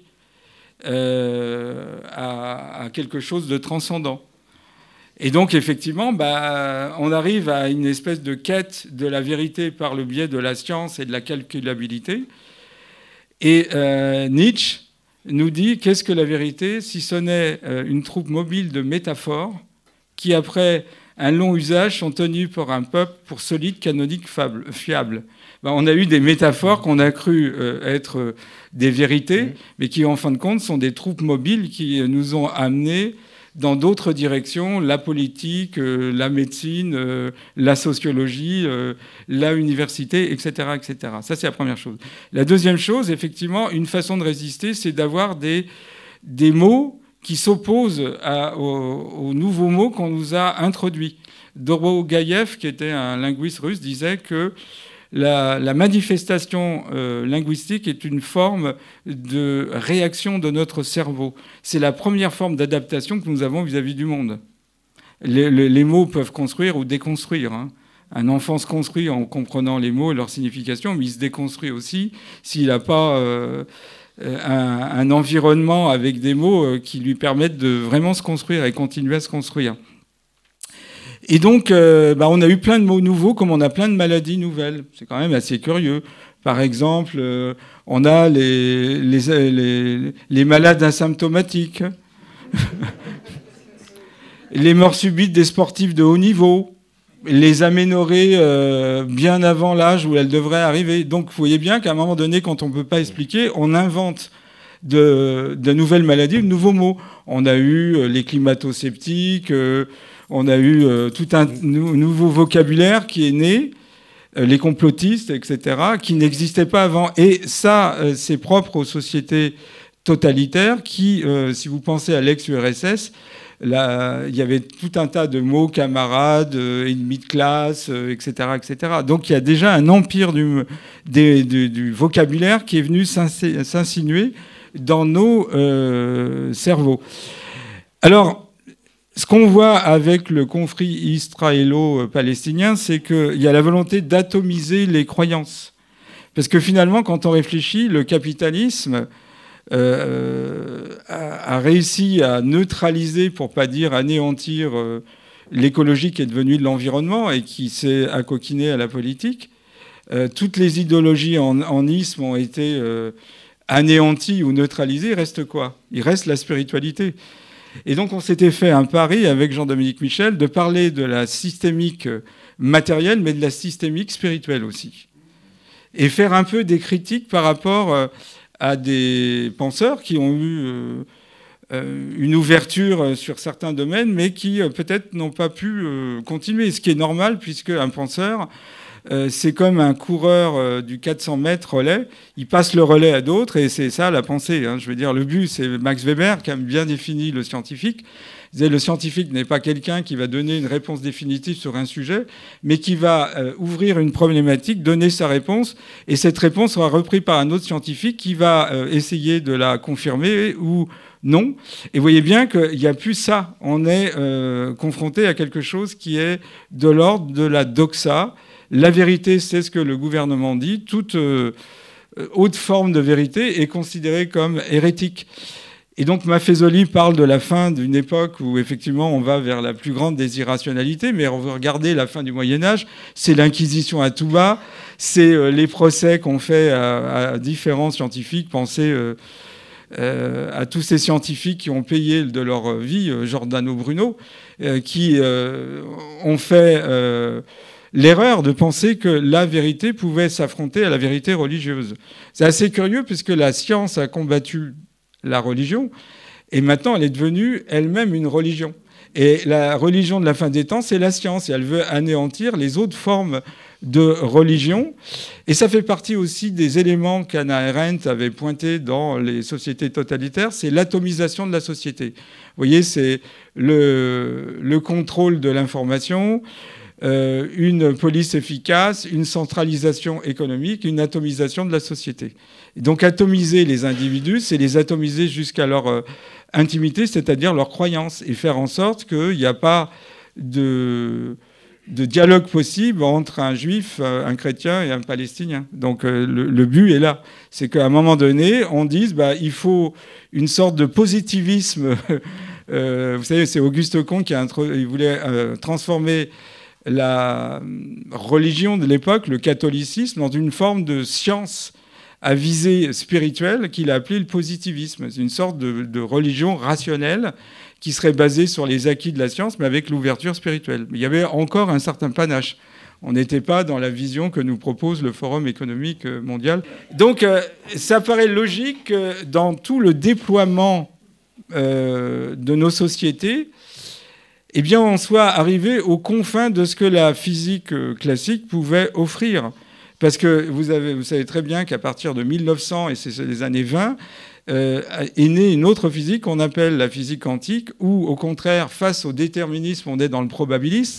à quelque chose de transcendant. Et donc, effectivement, on arrive à une espèce de quête de la vérité par le biais de la science et de la calculabilité. Et Nietzsche nous dit, qu'est-ce que la vérité si ce n'est une troupe mobile de métaphores qui, après un long usage, sont tenues par un peuple pour solide, canonique, fiable. On a eu des métaphores qu'on a cru être des vérités, mais qui, en fin de compte, sont des troupes mobiles qui nous ont amenés dans d'autres directions, la politique, la médecine, la sociologie, la université, etc., etc. Ça, c'est la première chose. La deuxième chose, effectivement, une façon de résister, c'est d'avoir des mots qui s'opposent aux nouveaux mots qu'on nous a introduits. Dorogoyev, qui était un linguiste russe, disait que la manifestation linguistique est une forme de réaction de notre cerveau. C'est la première forme d'adaptation que nous avons vis-à-vis du monde. Les mots peuvent construire ou déconstruire. Hein. Un enfant se construit en comprenant les mots et leur signification, mais il se déconstruit aussi s'il n'a pas un environnement avec des mots qui lui permettent de vraiment se construire et continuer à se construire. Et donc, on a eu plein de mots nouveaux, comme on a plein de maladies nouvelles. C'est quand même assez curieux. Par exemple, on a les malades asymptomatiques, les morts subites des sportifs de haut niveau, les aménorrhées bien avant l'âge où elles devraient arriver. Donc, vous voyez bien qu'à un moment donné, quand on ne peut pas expliquer, on invente de nouvelles maladies, de nouveaux mots. On a eu les climato-sceptiques, on a eu tout un nouveau vocabulaire qui est né, les complotistes, etc., qui n'existaient pas avant. Et ça, c'est propre aux sociétés totalitaires qui, si vous pensez à l'ex-URSS, il y avait tout un tas de mots, camarades, ennemis de classe, etc., etc. Donc il y a déjà un empire du vocabulaire qui est venu s'insinuer dans nos cerveaux. Alors, ce qu'on voit avec le conflit israélo-palestinien, c'est qu'il y a la volonté d'atomiser les croyances. Parce que finalement, quand on réfléchit, le capitalisme a réussi à neutraliser, pour ne pas dire anéantir, l'écologie qui est devenue de l'environnement et qui s'est accoquinée à la politique. Toutes les idéologies en isme ont été anéanties ou neutralisées. Il reste quoi? Il reste la spiritualité. Et donc on s'était fait un pari avec Jean-Dominique Michel de parler de la systémique matérielle, mais de la systémique spirituelle aussi. Et faire un peu des critiques par rapport à des penseurs qui ont eu une ouverture sur certains domaines, mais qui peut-être n'ont pas pu continuer. Ce qui est normal, puisque un penseur, c'est comme un coureur du 400 mètres relais. Il passe le relais à d'autres, et c'est ça la pensée. Hein. Je veux dire, le but, c'est Max Weber qui a bien défini le scientifique. Il disait, le scientifique n'est pas quelqu'un qui va donner une réponse définitive sur un sujet, mais qui va ouvrir une problématique, donner sa réponse, et cette réponse sera reprise par un autre scientifique qui va essayer de la confirmer ou non. Et vous voyez bien qu'il n'y a plus ça. On est confronté à quelque chose qui est de l'ordre de la doxa. La vérité, c'est ce que le gouvernement dit. Toute haute forme de vérité est considérée comme hérétique. Et donc Maffezoli parle de la fin d'une époque où effectivement on va vers la plus grande des irrationalités, mais on veut regarder la fin du Moyen-Âge, c'est l'Inquisition à tout va, c'est les procès qu'on fait à différents scientifiques. Pensez à tous ces scientifiques qui ont payé de leur vie, Giordano Bruno, qui ont fait l'erreur de penser que la vérité pouvait s'affronter à la vérité religieuse. C'est assez curieux puisque la science a combattu la religion et maintenant elle est devenue elle-même une religion. Et la religion de la fin des temps, c'est la science et elle veut anéantir les autres formes de religion. Et ça fait partie aussi des éléments qu'Hannah Arendt avait pointés dans les sociétés totalitaires, c'est l'atomisation de la société. Vous voyez, c'est le contrôle de l'information, une police efficace, une centralisation économique, une atomisation de la société. Et donc atomiser les individus, c'est les atomiser jusqu'à leur intimité, c'est-à-dire leur croyance, et faire en sorte qu'il n'y a pas de dialogue possible entre un juif, un chrétien et un palestinien. Donc le but est là. C'est qu'à un moment donné, on dise il faut une sorte de positivisme. Vous savez, c'est Auguste Comte il voulait transformer la religion de l'époque, le catholicisme, dans une forme de science à visée spirituelle qu'il a appelé le positivisme. C'est une sorte de religion rationnelle qui serait basée sur les acquis de la science, mais avec l'ouverture spirituelle. Mais il y avait encore un certain panache. On n'était pas dans la vision que nous propose le Forum économique mondial. Donc, ça paraît logique que dans tout le déploiement de nos sociétés, eh bien, on soit arrivé aux confins de ce que la physique classique pouvait offrir. Parce que vous savez très bien qu'à partir de 1900, et c'est les années 20, est née une autre physique qu'on appelle la physique quantique, où, au contraire, face au déterminisme, on est dans le probabiliste.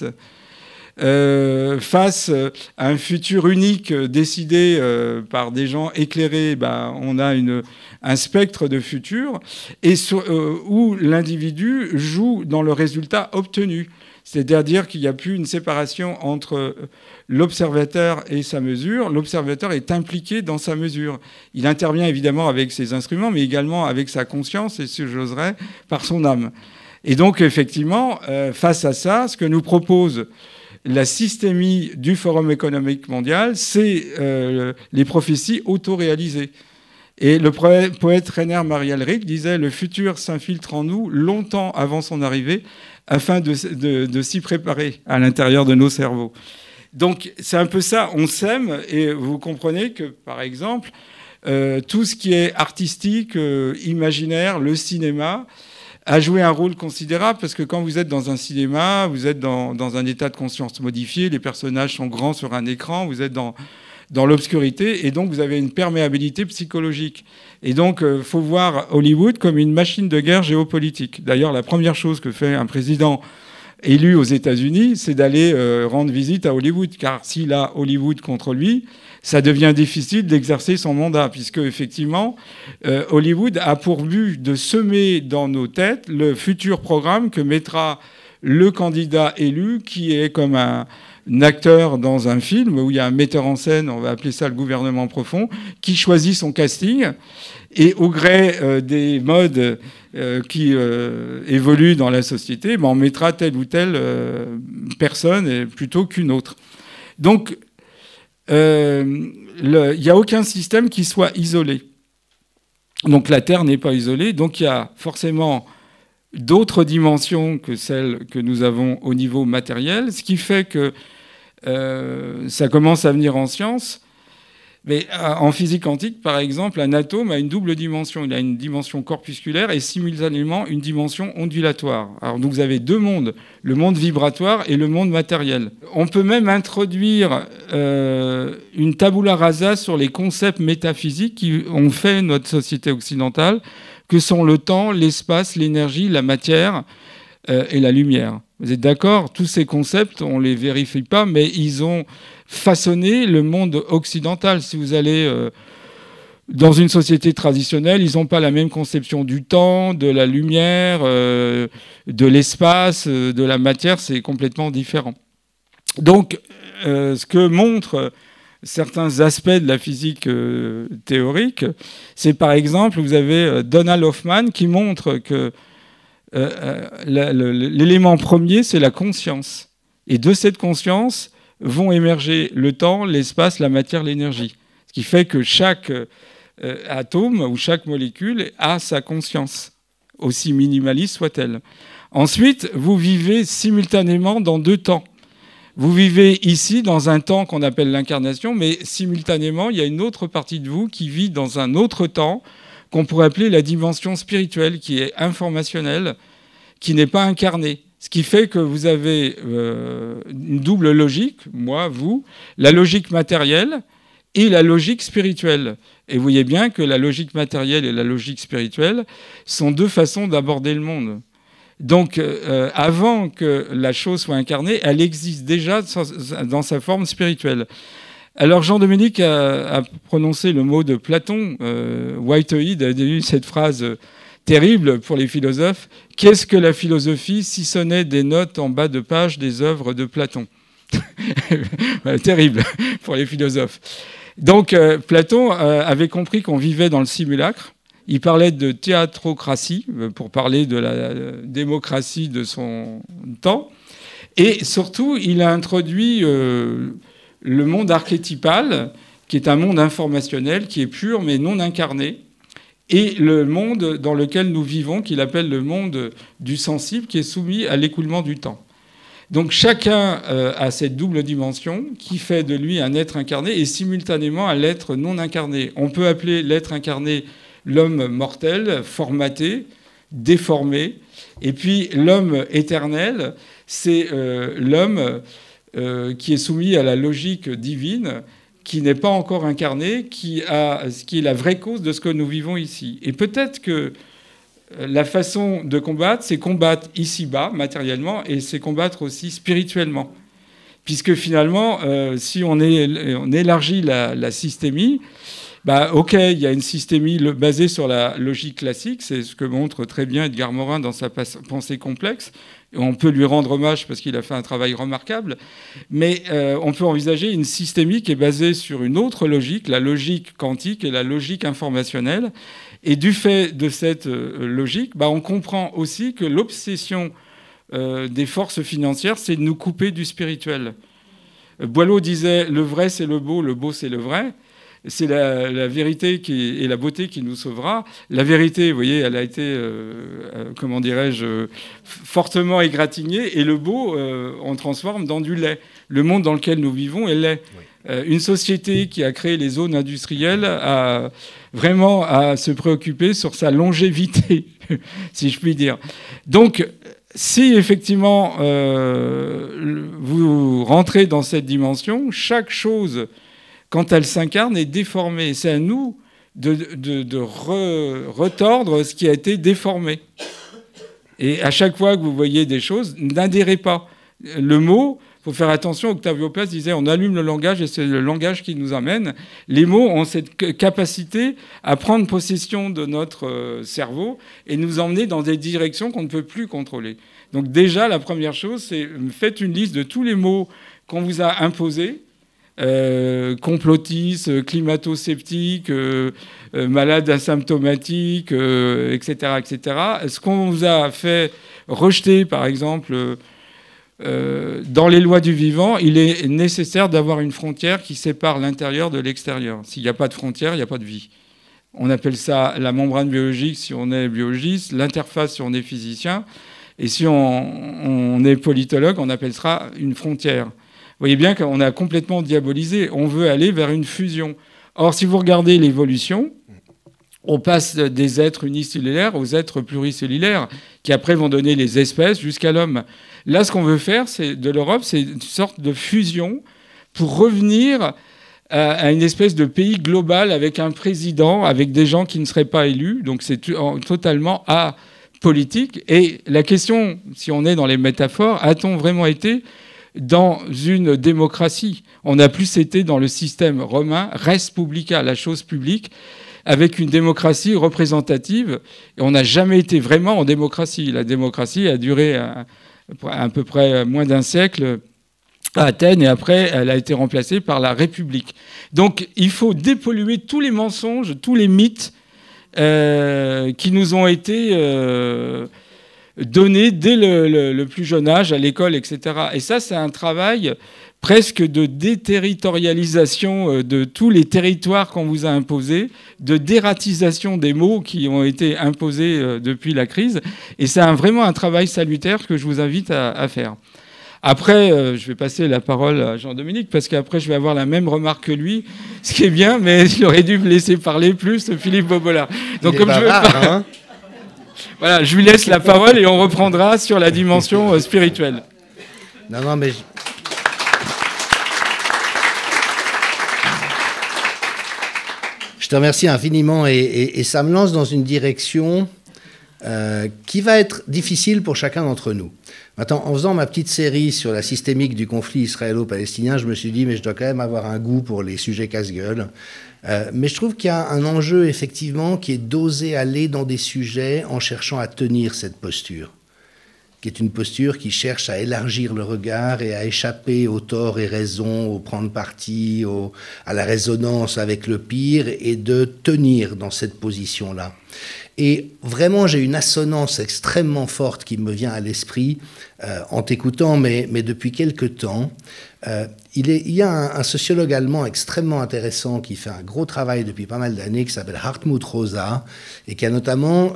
Face à un futur unique décidé par des gens éclairés, on a un spectre de futur et où l'individu joue dans le résultat obtenu. C'est-à-dire qu'il n'y a plus une séparation entre l'observateur et sa mesure. L'observateur est impliqué dans sa mesure. Il intervient évidemment avec ses instruments, mais également avec sa conscience et, si j'oserais, par son âme. Et donc, effectivement, face à ça, ce que nous propose la systémie du Forum économique mondial, c'est les prophéties autoréalisées. Et le poète Rainer Maria Rilke disait « Le futur s'infiltre en nous longtemps avant son arrivée afin de s'y préparer à l'intérieur de nos cerveaux. » Donc c'est un peu ça, on sème, et vous comprenez que, par exemple, tout ce qui est artistique, imaginaire, le cinéma, a joué un rôle considérable, parce que quand vous êtes dans un cinéma, vous êtes dans un état de conscience modifié, les personnages sont grands sur un écran, vous êtes dans l'obscurité, et donc vous avez une perméabilité psychologique. Et donc, il faut voir Hollywood comme une machine de guerre géopolitique. D'ailleurs, la première chose que fait un président élu aux États-Unis, c'est d'aller rendre visite à Hollywood, car s'il a Hollywood contre lui, ça devient difficile d'exercer son mandat, puisque effectivement, Hollywood a pour but de semer dans nos têtes le futur programme que mettra le candidat élu, qui est comme un acteur dans un film où il y a un metteur en scène, on va appeler ça le gouvernement profond, qui choisit son casting, et au gré des modes qui évoluent dans la société, on mettra telle ou telle personne plutôt qu'une autre. Donc, il n'y a aucun système qui soit isolé. Donc la Terre n'est pas isolée, donc il y a forcément d'autres dimensions que celles que nous avons au niveau matériel, ce qui fait que ça commence à venir en science. Mais en physique quantique, par exemple, un atome a une double dimension. Il a une dimension corpusculaire et simultanément une dimension ondulatoire. Alors donc vous avez deux mondes, le monde vibratoire et le monde matériel. On peut même introduire une tabula rasa sur les concepts métaphysiques qui ont fait notre société occidentale, que sont le temps, l'espace, l'énergie, la matière et la lumière. Vous êtes d'accord ? Tous ces concepts, on ne les vérifie pas, mais ils ont façonné le monde occidental. Si vous allez dans une société traditionnelle, ils n'ont pas la même conception du temps, de la lumière, de l'espace, de la matière, c'est complètement différent. Donc, ce que montrent certains aspects de la physique théorique, c'est par exemple, vous avez Donald Hoffman qui montre que l'élément premier, c'est la conscience. Et de cette conscience vont émerger le temps, l'espace, la matière, l'énergie. Ce qui fait que chaque atome ou chaque molécule a sa conscience, aussi minimaliste soit-elle. Ensuite, vous vivez simultanément dans deux temps. Vous vivez ici dans un temps qu'on appelle l'incarnation, mais simultanément, il y a une autre partie de vous qui vit dans un autre temps qu'on pourrait appeler la dimension spirituelle, qui est informationnelle, qui n'est pas incarnée. Ce qui fait que vous avez une double logique, moi, vous, la logique matérielle et la logique spirituelle. Et vous voyez bien que la logique matérielle et la logique spirituelle sont deux façons d'aborder le monde. Donc, avant que la chose soit incarnée, elle existe déjà dans sa forme spirituelle. Alors, Jean-Dominique a prononcé le mot de Platon. Whitehead a eu cette phrase terrible pour les philosophes. « Qu'est-ce que la philosophie si ce n'est des notes en bas de page des œuvres de Platon ?» Terrible pour les philosophes. Donc, Platon avait compris qu'on vivait dans le simulacre. Il parlait de théatrocratie, pour parler de la démocratie de son temps. Et surtout, il a introduit le monde archétypal, qui est un monde informationnel, qui est pur mais non incarné, et le monde dans lequel nous vivons, qu'il appelle le monde du sensible, qui est soumis à l'écoulement du temps. Donc chacun a cette double dimension qui fait de lui un être incarné et simultanément un être non incarné. On peut appeler l'être incarné l'homme mortel, formaté, déformé. Et puis l'homme éternel, c'est l'homme qui est soumis à la logique divine, qui n'est pas encore incarné, qui est la vraie cause de ce que nous vivons ici. Et peut-être que la façon de combattre, c'est combattre ici-bas, matériellement, et c'est combattre aussi spirituellement. Puisque finalement, si on élargit la systémie, OK, il y a une systémie basée sur la logique classique, c'est ce que montre très bien Edgar Morin dans sa pensée complexe. On peut lui rendre hommage parce qu'il a fait un travail remarquable, mais on peut envisager une systémie qui est basée sur une autre logique, la logique quantique et la logique informationnelle. Et du fait de cette logique, on comprend aussi que l'obsession des forces financières, c'est de nous couper du spirituel. Boileau disait « le vrai c'est le beau c'est le vrai ». C'est la vérité et la beauté qui nous sauvera. La vérité, vous voyez, elle a été, comment dirais-je, fortement égratignée. Et le beau, on transforme dans du lait. Le monde dans lequel nous vivons est lait. Oui. Une société qui a créé les zones industrielles a vraiment à se préoccuper sur sa longévité, si je puis dire. Donc, si effectivement vous rentrez dans cette dimension, chaque chose, quand elle s'incarne, est déformée. C'est à nous de retordre ce qui a été déformé. Et à chaque fois que vous voyez des choses, n'adhérez pas. Le mot, il faut faire attention, Octavio Paz disait, on allume le langage et c'est le langage qui nous amène. Les mots ont cette capacité à prendre possession de notre cerveau et nous emmener dans des directions qu'on ne peut plus contrôler. Donc déjà, la première chose, c'est faites une liste de tous les mots qu'on vous a imposés, complotiste, climato-sceptique, malade asymptomatique, etc., etc. Ce qu'on vous a fait rejeter, par exemple, dans les lois du vivant, il est nécessaire d'avoir une frontière qui sépare l'intérieur de l'extérieur. S'il n'y a pas de frontière, il n'y a pas de vie. On appelle ça la membrane biologique si on est biologiste, l'interface si on est physicien, et si on est politologue, on appelle ça une frontière. Vous voyez bien qu'on a complètement diabolisé. On veut aller vers une fusion. Or, si vous regardez l'évolution, on passe des êtres unicellulaires aux êtres pluricellulaires, qui après vont donner les espèces jusqu'à l'homme. Là, ce qu'on veut faire, de l'Europe, c'est une sorte de fusion pour revenir à une espèce de pays global avec un président, avec des gens qui ne seraient pas élus. Donc c'est totalement apolitique. Et la question, si on est dans les métaphores, a-t-on vraiment été dans une démocratie? On a plus été dans le système romain, res publica, la chose publique, avec une démocratie représentative. Et on n'a jamais été vraiment en démocratie. La démocratie a duré à peu près moins d'un siècle à Athènes, et après, elle a été remplacée par la République. Donc, il faut dépolluer tous les mensonges, tous les mythes qui nous ont été donnés dès le plus jeune âge, à l'école, etc. Et ça, c'est un travail presque de déterritorialisation de tous les territoires qu'on vous a imposés, de dératisation des mots qui ont été imposés depuis la crise. Et c'est vraiment un travail salutaire que je vous invite à faire. Après, je vais passer la parole à Jean-Dominique, parce qu'après, je vais avoir la même remarque que lui, ce qui est bien, mais j'aurais dû me laisser parler plus, Philippe Bobola. Donc, comme je veux pas... hein. Voilà, je lui laisse la parole et on reprendra sur la dimension spirituelle. Non, mais... Je te remercie infiniment et ça me lance dans une direction qui va être difficile pour chacun d'entre nous. Maintenant, en faisant ma petite série sur la systémique du conflit israélo-palestinien, je me suis dit, mais je dois quand même avoir un goût pour les sujets casse-gueule. Mais je trouve qu'il y a un enjeu, effectivement, qui est d'oser aller dans des sujets en cherchant à tenir cette posture, qui est une posture qui cherche à élargir le regard et à échapper au tort et raison, au prendre parti, à la résonance avec le pire, et de tenir dans cette position-là. Et vraiment, j'ai une assonance extrêmement forte qui me vient à l'esprit en t'écoutant, mais depuis quelque temps. Il y a un sociologue allemand extrêmement intéressant qui fait un gros travail depuis pas mal d'années, qui s'appelle Hartmut Rosa, et qui a notamment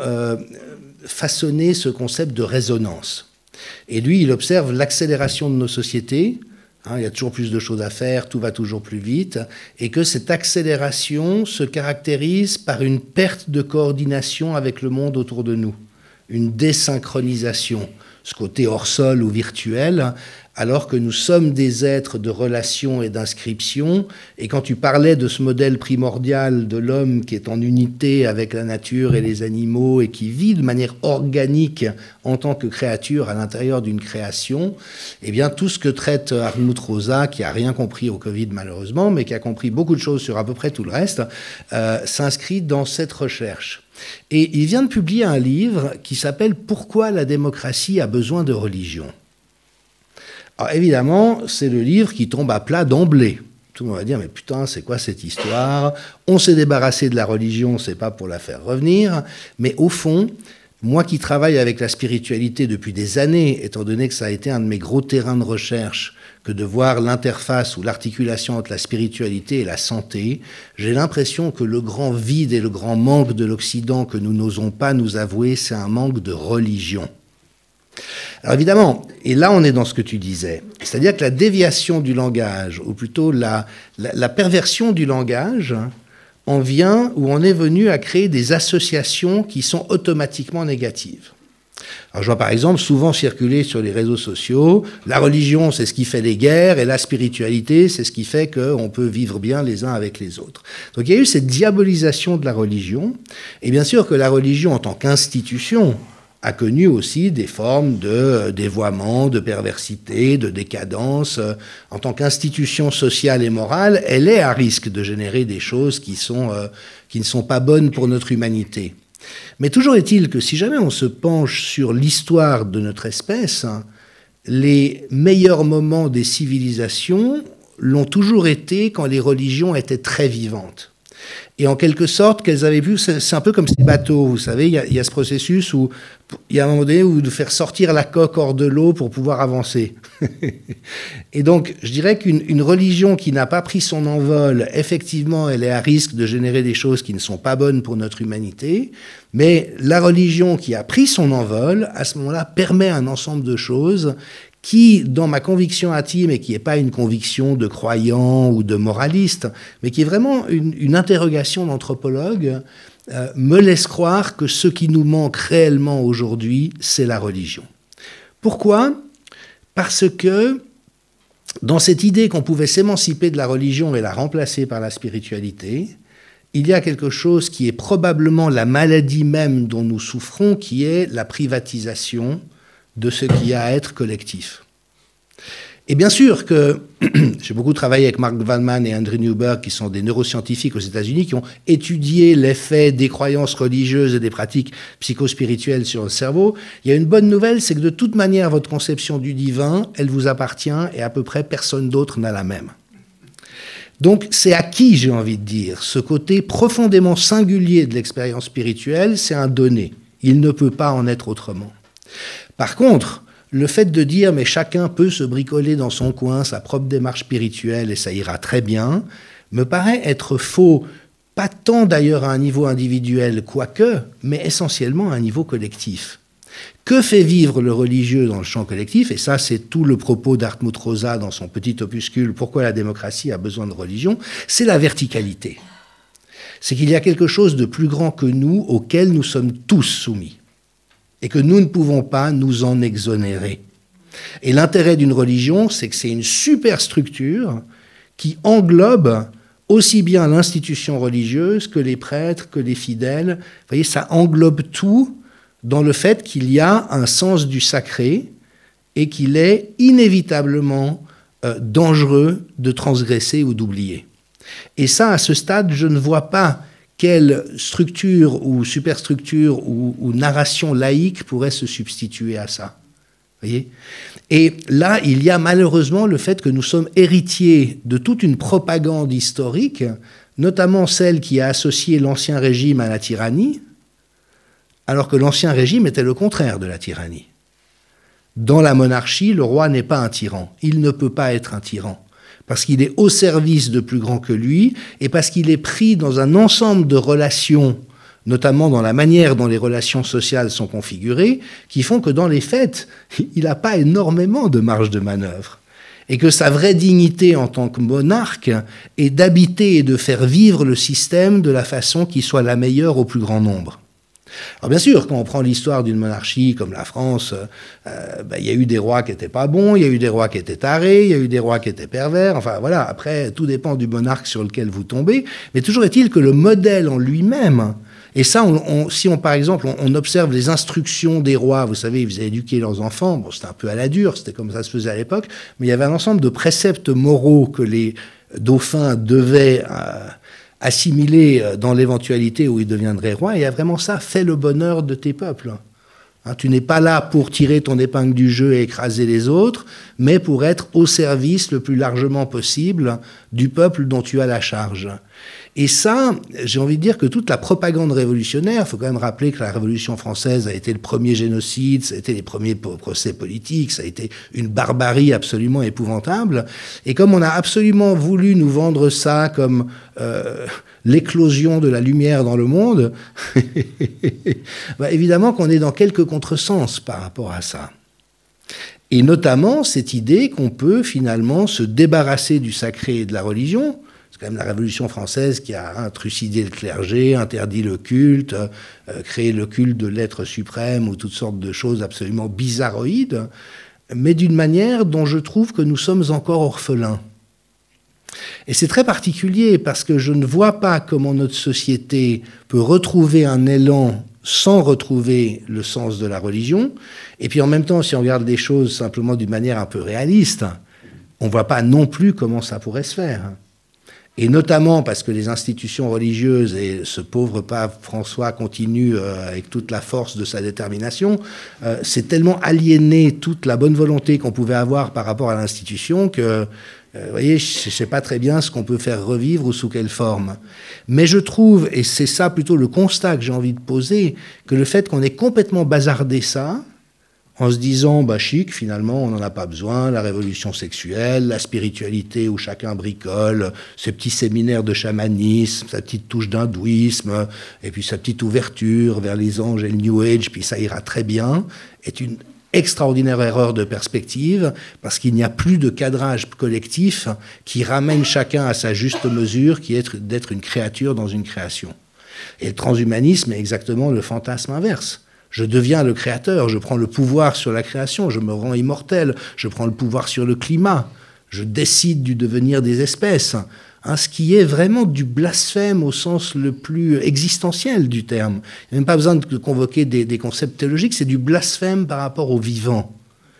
façonné ce concept de résonance. Et lui, il observe l'accélération de nos sociétés. Il y a toujours plus de choses à faire, tout va toujours plus vite, et que cette accélération se caractérise par une perte de coordination avec le monde autour de nous, une désynchronisation, ce côté hors sol ou virtuel, alors que nous sommes des êtres de relation et d'inscription. Et quand tu parlais de ce modèle primordial de l'homme qui est en unité avec la nature et les animaux et qui vit de manière organique en tant que créature à l'intérieur d'une création, eh bien tout ce que traite Hartmut Rosa, qui n'a rien compris au Covid malheureusement, mais qui a compris beaucoup de choses sur à peu près tout le reste, s'inscrit dans cette recherche. Et il vient de publier un livre qui s'appelle « Pourquoi la démocratie a besoin de religion ». Alors évidemment, c'est le livre qui tombe à plat d'emblée. Tout le monde va dire, mais putain, c'est quoi cette histoire? On s'est débarrassé de la religion, c'est pas pour la faire revenir. Mais au fond, moi qui travaille avec la spiritualité depuis des années, étant donné que ça a été un de mes gros terrains de recherche, que de voir l'interface ou l'articulation entre la spiritualité et la santé, j'ai l'impression que le grand vide et le grand manque de l'Occident que nous n'osons pas nous avouer, c'est un manque de religion. Alors évidemment, et là on est dans ce que tu disais, c'est-à-dire que la déviation du langage, ou plutôt la perversion du langage, en vient ou on est venu à créer des associations qui sont automatiquement négatives. Alors je vois par exemple souvent circuler sur les réseaux sociaux, la religion c'est ce qui fait les guerres et la spiritualité c'est ce qui fait qu'on peut vivre bien les uns avec les autres. Donc il y a eu cette diabolisation de la religion, et bien sûr que la religion en tant qu'institution a connu aussi des formes de dévoiement, de perversité, de décadence. En tant qu'institution sociale et morale, elle est à risque de générer des choses qui ne sont pas bonnes pour notre humanité. Mais toujours est-il que si jamais on se penche sur l'histoire de notre espèce, les meilleurs moments des civilisations l'ont toujours été quand les religions étaient très vivantes. Et en quelque sorte, qu'elles avaient vu, c'est un peu comme ces bateaux, vous savez, il y a ce processus où il y a un moment donné où de faire sortir la coque hors de l'eau pour pouvoir avancer. Et donc, je dirais qu'une religion qui n'a pas pris son envol, effectivement, elle est à risque de générer des choses qui ne sont pas bonnes pour notre humanité, mais la religion qui a pris son envol, à ce moment-là, permet un ensemble de choses qui, dans ma conviction intime, et qui n'est pas une conviction de croyant ou de moraliste, mais qui est vraiment une interrogation d'anthropologue, me laisse croire que ce qui nous manque réellement aujourd'hui, c'est la religion. Pourquoi ? Parce que dans cette idée qu'on pouvait s'émanciper de la religion et la remplacer par la spiritualité, il y a quelque chose qui est probablement la maladie même dont nous souffrons, qui est la privatisation de ce qui a à être collectif. Et bien sûr que j'ai beaucoup travaillé avec Mark Waldman et Andrew Newberg, qui sont des neuroscientifiques aux États-Unis, qui ont étudié l'effet des croyances religieuses et des pratiques psychospirituelles sur le cerveau. Il y a une bonne nouvelle, c'est que de toute manière, votre conception du divin, elle vous appartient et à peu près personne d'autre n'a la même. Donc c'est acquis, j'ai envie de dire. Ce côté profondément singulier de l'expérience spirituelle, c'est un donné. Il ne peut pas en être autrement. Par contre, le fait de dire « mais chacun peut se bricoler dans son coin sa propre démarche spirituelle et ça ira très bien », me paraît être faux, pas tant d'ailleurs à un niveau individuel, quoique, mais essentiellement à un niveau collectif. que fait vivre le religieux dans le champ collectif, et ça c'est tout le propos d'Hartmut Rosa dans son petit opuscule « Pourquoi la démocratie a besoin de religion », c'est la verticalité. C'est qu'il y a quelque chose de plus grand que nous auquel nous sommes tous soumis et que nous ne pouvons pas nous en exonérer. Et l'intérêt d'une religion, c'est que c'est une superstructure qui englobe aussi bien l'institution religieuse que les prêtres, que les fidèles. Vous voyez, ça englobe tout dans le fait qu'il y a un sens du sacré et qu'il est inévitablement dangereux de transgresser ou d'oublier. Et ça, à ce stade, je ne vois pas quelle structure ou superstructure ou narration laïque pourrait se substituer à ça. Voyez ? Et là, il y a malheureusement le fait que nous sommes héritiers de toute une propagande historique, notamment celle qui a associé l'Ancien Régime à la tyrannie, alors que l'Ancien Régime était le contraire de la tyrannie. Dans la monarchie, le roi n'est pas un tyran. Il ne peut pas être un tyran, parce qu'il est au service de plus grand que lui, et parce qu'il est pris dans un ensemble de relations, notamment dans la manière dont les relations sociales sont configurées, qui font que dans les faits, il n'a pas énormément de marge de manœuvre. Et que sa vraie dignité en tant que monarque est d'habiter et de faire vivre le système de la façon qui soit la meilleure au plus grand nombre. Alors bien sûr, quand on prend l'histoire d'une monarchie comme la France, il y a eu des rois qui n'étaient pas bons, il y a eu des rois qui étaient tarés, il y a eu des rois qui étaient pervers, enfin voilà, après, tout dépend du monarque sur lequel vous tombez, mais toujours est-il que le modèle en lui-même, et ça, si par exemple, on observe les instructions des rois, vous savez, ils faisaient éduquer leurs enfants, bon, c'était un peu à la dure, c'était comme ça se faisait à l'époque, mais il y avait un ensemble de préceptes moraux que les dauphins devaient assimilés dans l'éventualité où il deviendrait roi, et il y a vraiment ça, fais le bonheur de tes peuples. Hein, tu n'es pas là pour tirer ton épingle du jeu et écraser les autres, mais pour être au service le plus largement possible du peuple dont tu as la charge. Et ça, j'ai envie de dire que toute la propagande révolutionnaire, il faut quand même rappeler que la Révolution française a été le premier génocide, ça a été les premiers procès politiques, ça a été une barbarie absolument épouvantable. Et comme on a absolument voulu nous vendre ça comme l'éclosion de la lumière dans le monde, évidemment qu'on est dans quelques contresens par rapport à ça. Et notamment cette idée qu'on peut finalement se débarrasser du sacré et de la religion. C'est quand même la Révolution française qui a trucidé le clergé, interdit le culte, créé le culte de l'être suprême ou toutes sortes de choses absolument bizarroïdes, mais d'une manière dont je trouve que nous sommes encore orphelins. Et c'est très particulier parce que je ne vois pas comment notre société peut retrouver un élan sans retrouver le sens de la religion. Et puis en même temps, si on regarde les choses simplement d'une manière un peu réaliste, on ne voit pas non plus comment ça pourrait se faire. Et notamment parce que les institutions religieuses, et ce pauvre pape François continue avec toute la force de sa détermination, c'est tellement aliéné toute la bonne volonté qu'on pouvait avoir par rapport à l'institution que, vous voyez, je ne sais pas très bien ce qu'on peut faire revivre ou sous quelle forme. Mais je trouve, et c'est ça plutôt le constat que j'ai envie de poser, que le fait qu'on ait complètement bazardé ça, en se disant, chic, finalement, on n'en a pas besoin, la révolution sexuelle, la spiritualité où chacun bricole, ses petits séminaires de chamanisme, sa petite touche d'hindouisme, et puis sa petite ouverture vers les anges et le New Age, puis ça ira très bien, est une extraordinaire erreur de perspective, parce qu'il n'y a plus de cadrage collectif qui ramène chacun à sa juste mesure, qui est d'être une créature dans une création. Et le transhumanisme est exactement le fantasme inverse. Je deviens le créateur, je prends le pouvoir sur la création, je me rends immortel, je prends le pouvoir sur le climat, je décide du devenir des espèces. Ce qui est vraiment du blasphème au sens le plus existentiel du terme. Il n'y a même pas besoin de convoquer des concepts théologiques, c'est du blasphème par rapport au vivant.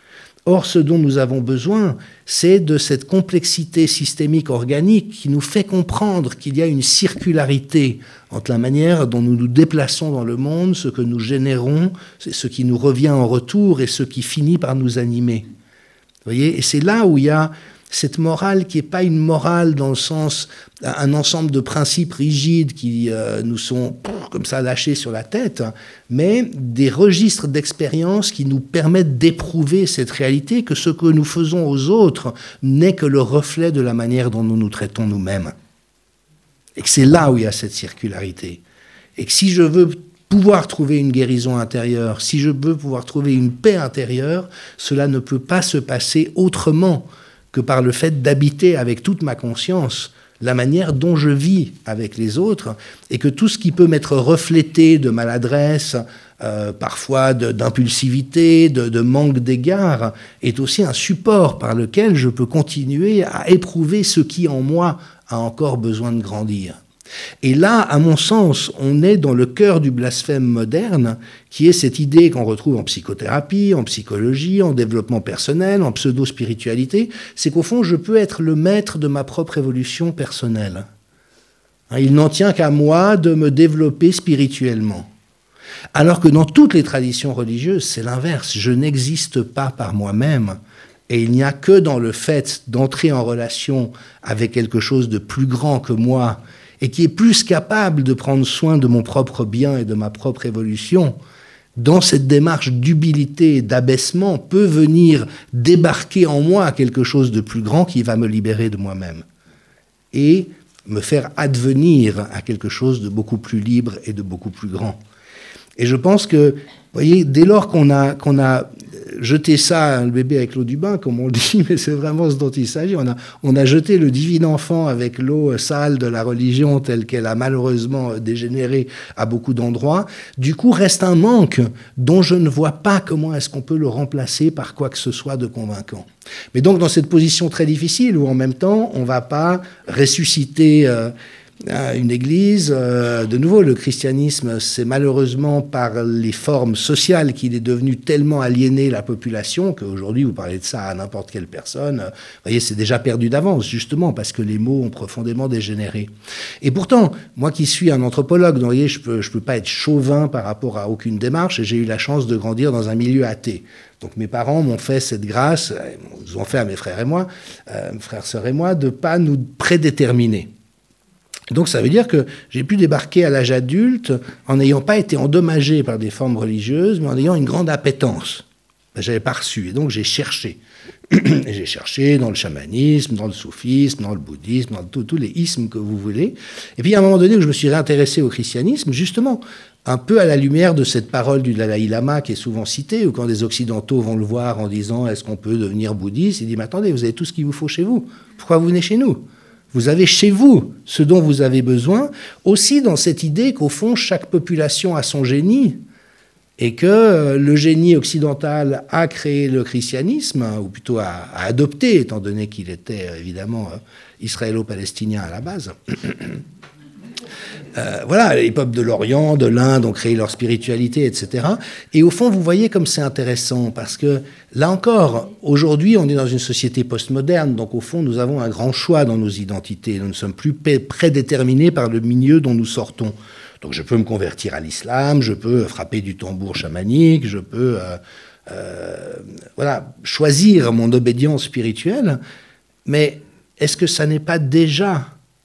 Or, ce dont nous avons besoin, c'est de cette complexité systémique organique qui nous fait comprendre qu'il y a une circularité entre la manière dont nous nous déplaçons dans le monde, ce que nous générons, ce qui nous revient en retour et ce qui finit par nous animer. Vous voyez ? Et c'est là où il y a cette morale qui n'est pas une morale dans le sens un ensemble de principes rigides qui nous sont comme ça lâchés sur la tête, mais des registres d'expérience qui nous permettent d'éprouver cette réalité, que ce que nous faisons aux autres n'est que le reflet de la manière dont nous nous traitons nous-mêmes. Et que c'est là où il y a cette circularité. Et que si je veux pouvoir trouver une guérison intérieure, si je veux pouvoir trouver une paix intérieure, cela ne peut pas se passer autrement que par le fait d'habiter avec toute ma conscience la manière dont je vis avec les autres, et que tout ce qui peut m'être reflété de maladresse, parfois d'impulsivité, de manque d'égard, est aussi un support par lequel je peux continuer à éprouver ce qui en moi a encore besoin de grandir. Et là, à mon sens, on est dans le cœur du blasphème moderne, qui est cette idée qu'on retrouve en psychothérapie, en psychologie, en développement personnel, en pseudo-spiritualité, c'est qu'au fond, je peux être le maître de ma propre évolution personnelle. Il n'en tient qu'à moi de me développer spirituellement. Alors que dans toutes les traditions religieuses, c'est l'inverse. Je n'existe pas par moi-même. Et il n'y a que dans le fait d'entrer en relation avec quelque chose de plus grand que moi, et qui est plus capable de prendre soin de mon propre bien et de ma propre évolution, dans cette démarche d'humilité et d'abaissement, peut venir débarquer en moi quelque chose de plus grand qui va me libérer de moi-même et me faire advenir à quelque chose de beaucoup plus libre et de beaucoup plus grand. Et je pense que, vous voyez, dès lors qu'on a jeté ça, le bébé avec l'eau du bain, comme on dit, mais c'est vraiment ce dont il s'agit, on a jeté le divin enfant avec l'eau sale de la religion telle qu'elle a malheureusement dégénéré à beaucoup d'endroits, du coup reste un manque dont je ne vois pas comment est-ce qu'on peut le remplacer par quoi que ce soit de convaincant. Mais donc dans cette position très difficile où en même temps on ne va pas ressusciter une église, de nouveau, le christianisme, c'est malheureusement par les formes sociales qu'il est devenu tellement aliéné la population qu'aujourd'hui, vous parlez de ça à n'importe quelle personne, vous voyez, c'est déjà perdu d'avance, justement, parce que les mots ont profondément dégénéré. Et pourtant, moi qui suis un anthropologue, donc, vous voyez, je peux pas être chauvin par rapport à aucune démarche, et j'ai eu la chance de grandir dans un milieu athée. Donc mes parents m'ont fait cette grâce, nous ont fait à mes frères et moi, frères, sœurs et moi, de ne pas nous prédéterminer. Donc ça veut dire que j'ai pu débarquer à l'âge adulte en n'ayant pas été endommagé par des formes religieuses, mais en ayant une grande appétence. J'avais pas reçu, et donc j'ai cherché. Et j'ai cherché dans le chamanisme, dans le soufisme, dans le bouddhisme, dans tous les ismes que vous voulez. Et puis à un moment donné où je me suis réintéressé au christianisme, justement, un peu à la lumière de cette parole du Dalai Lama qui est souvent citée, ou quand des occidentaux vont le voir en disant « est-ce qu'on peut devenir bouddhiste ?» il dit « mais attendez, vous avez tout ce qu'il vous faut chez vous. Pourquoi vous venez chez nous ? Vous avez chez vous ce dont vous avez besoin, aussi dans cette idée qu'au fond, chaque population a son génie, et que le génie occidental a créé le christianisme, ou plutôt a adopté, étant donné qu'il était évidemment israélo-palestinien à la base. Voilà, les peuples de l'Orient, de l'Inde ont créé leur spiritualité, etc. Et au fond, vous voyez comme c'est intéressant, parce que, là encore, aujourd'hui, on est dans une société postmoderne, donc au fond, nous avons un grand choix dans nos identités. Nous ne sommes plus prédéterminés par le milieu dont nous sortons. Donc je peux me convertir à l'islam, je peux frapper du tambour chamanique, je peux voilà, choisir mon obédience spirituelle, mais est-ce que ça n'est pas déjà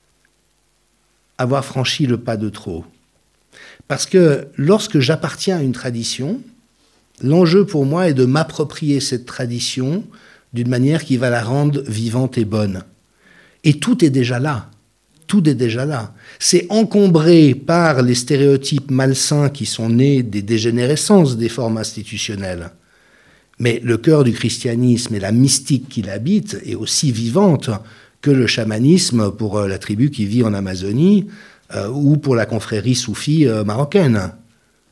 avoir franchi le pas de trop? Parce que lorsque j'appartiens à une tradition, l'enjeu pour moi est de m'approprier cette tradition d'une manière qui va la rendre vivante et bonne. Et tout est déjà là. Tout est déjà là. C'est encombré par les stéréotypes malsains qui sont nés des dégénérescences des formes institutionnelles. Mais le cœur du christianisme et la mystique qui l'habite est aussi vivante que le chamanisme pour la tribu qui vit en Amazonie ou pour la confrérie soufie marocaine. Voyez ?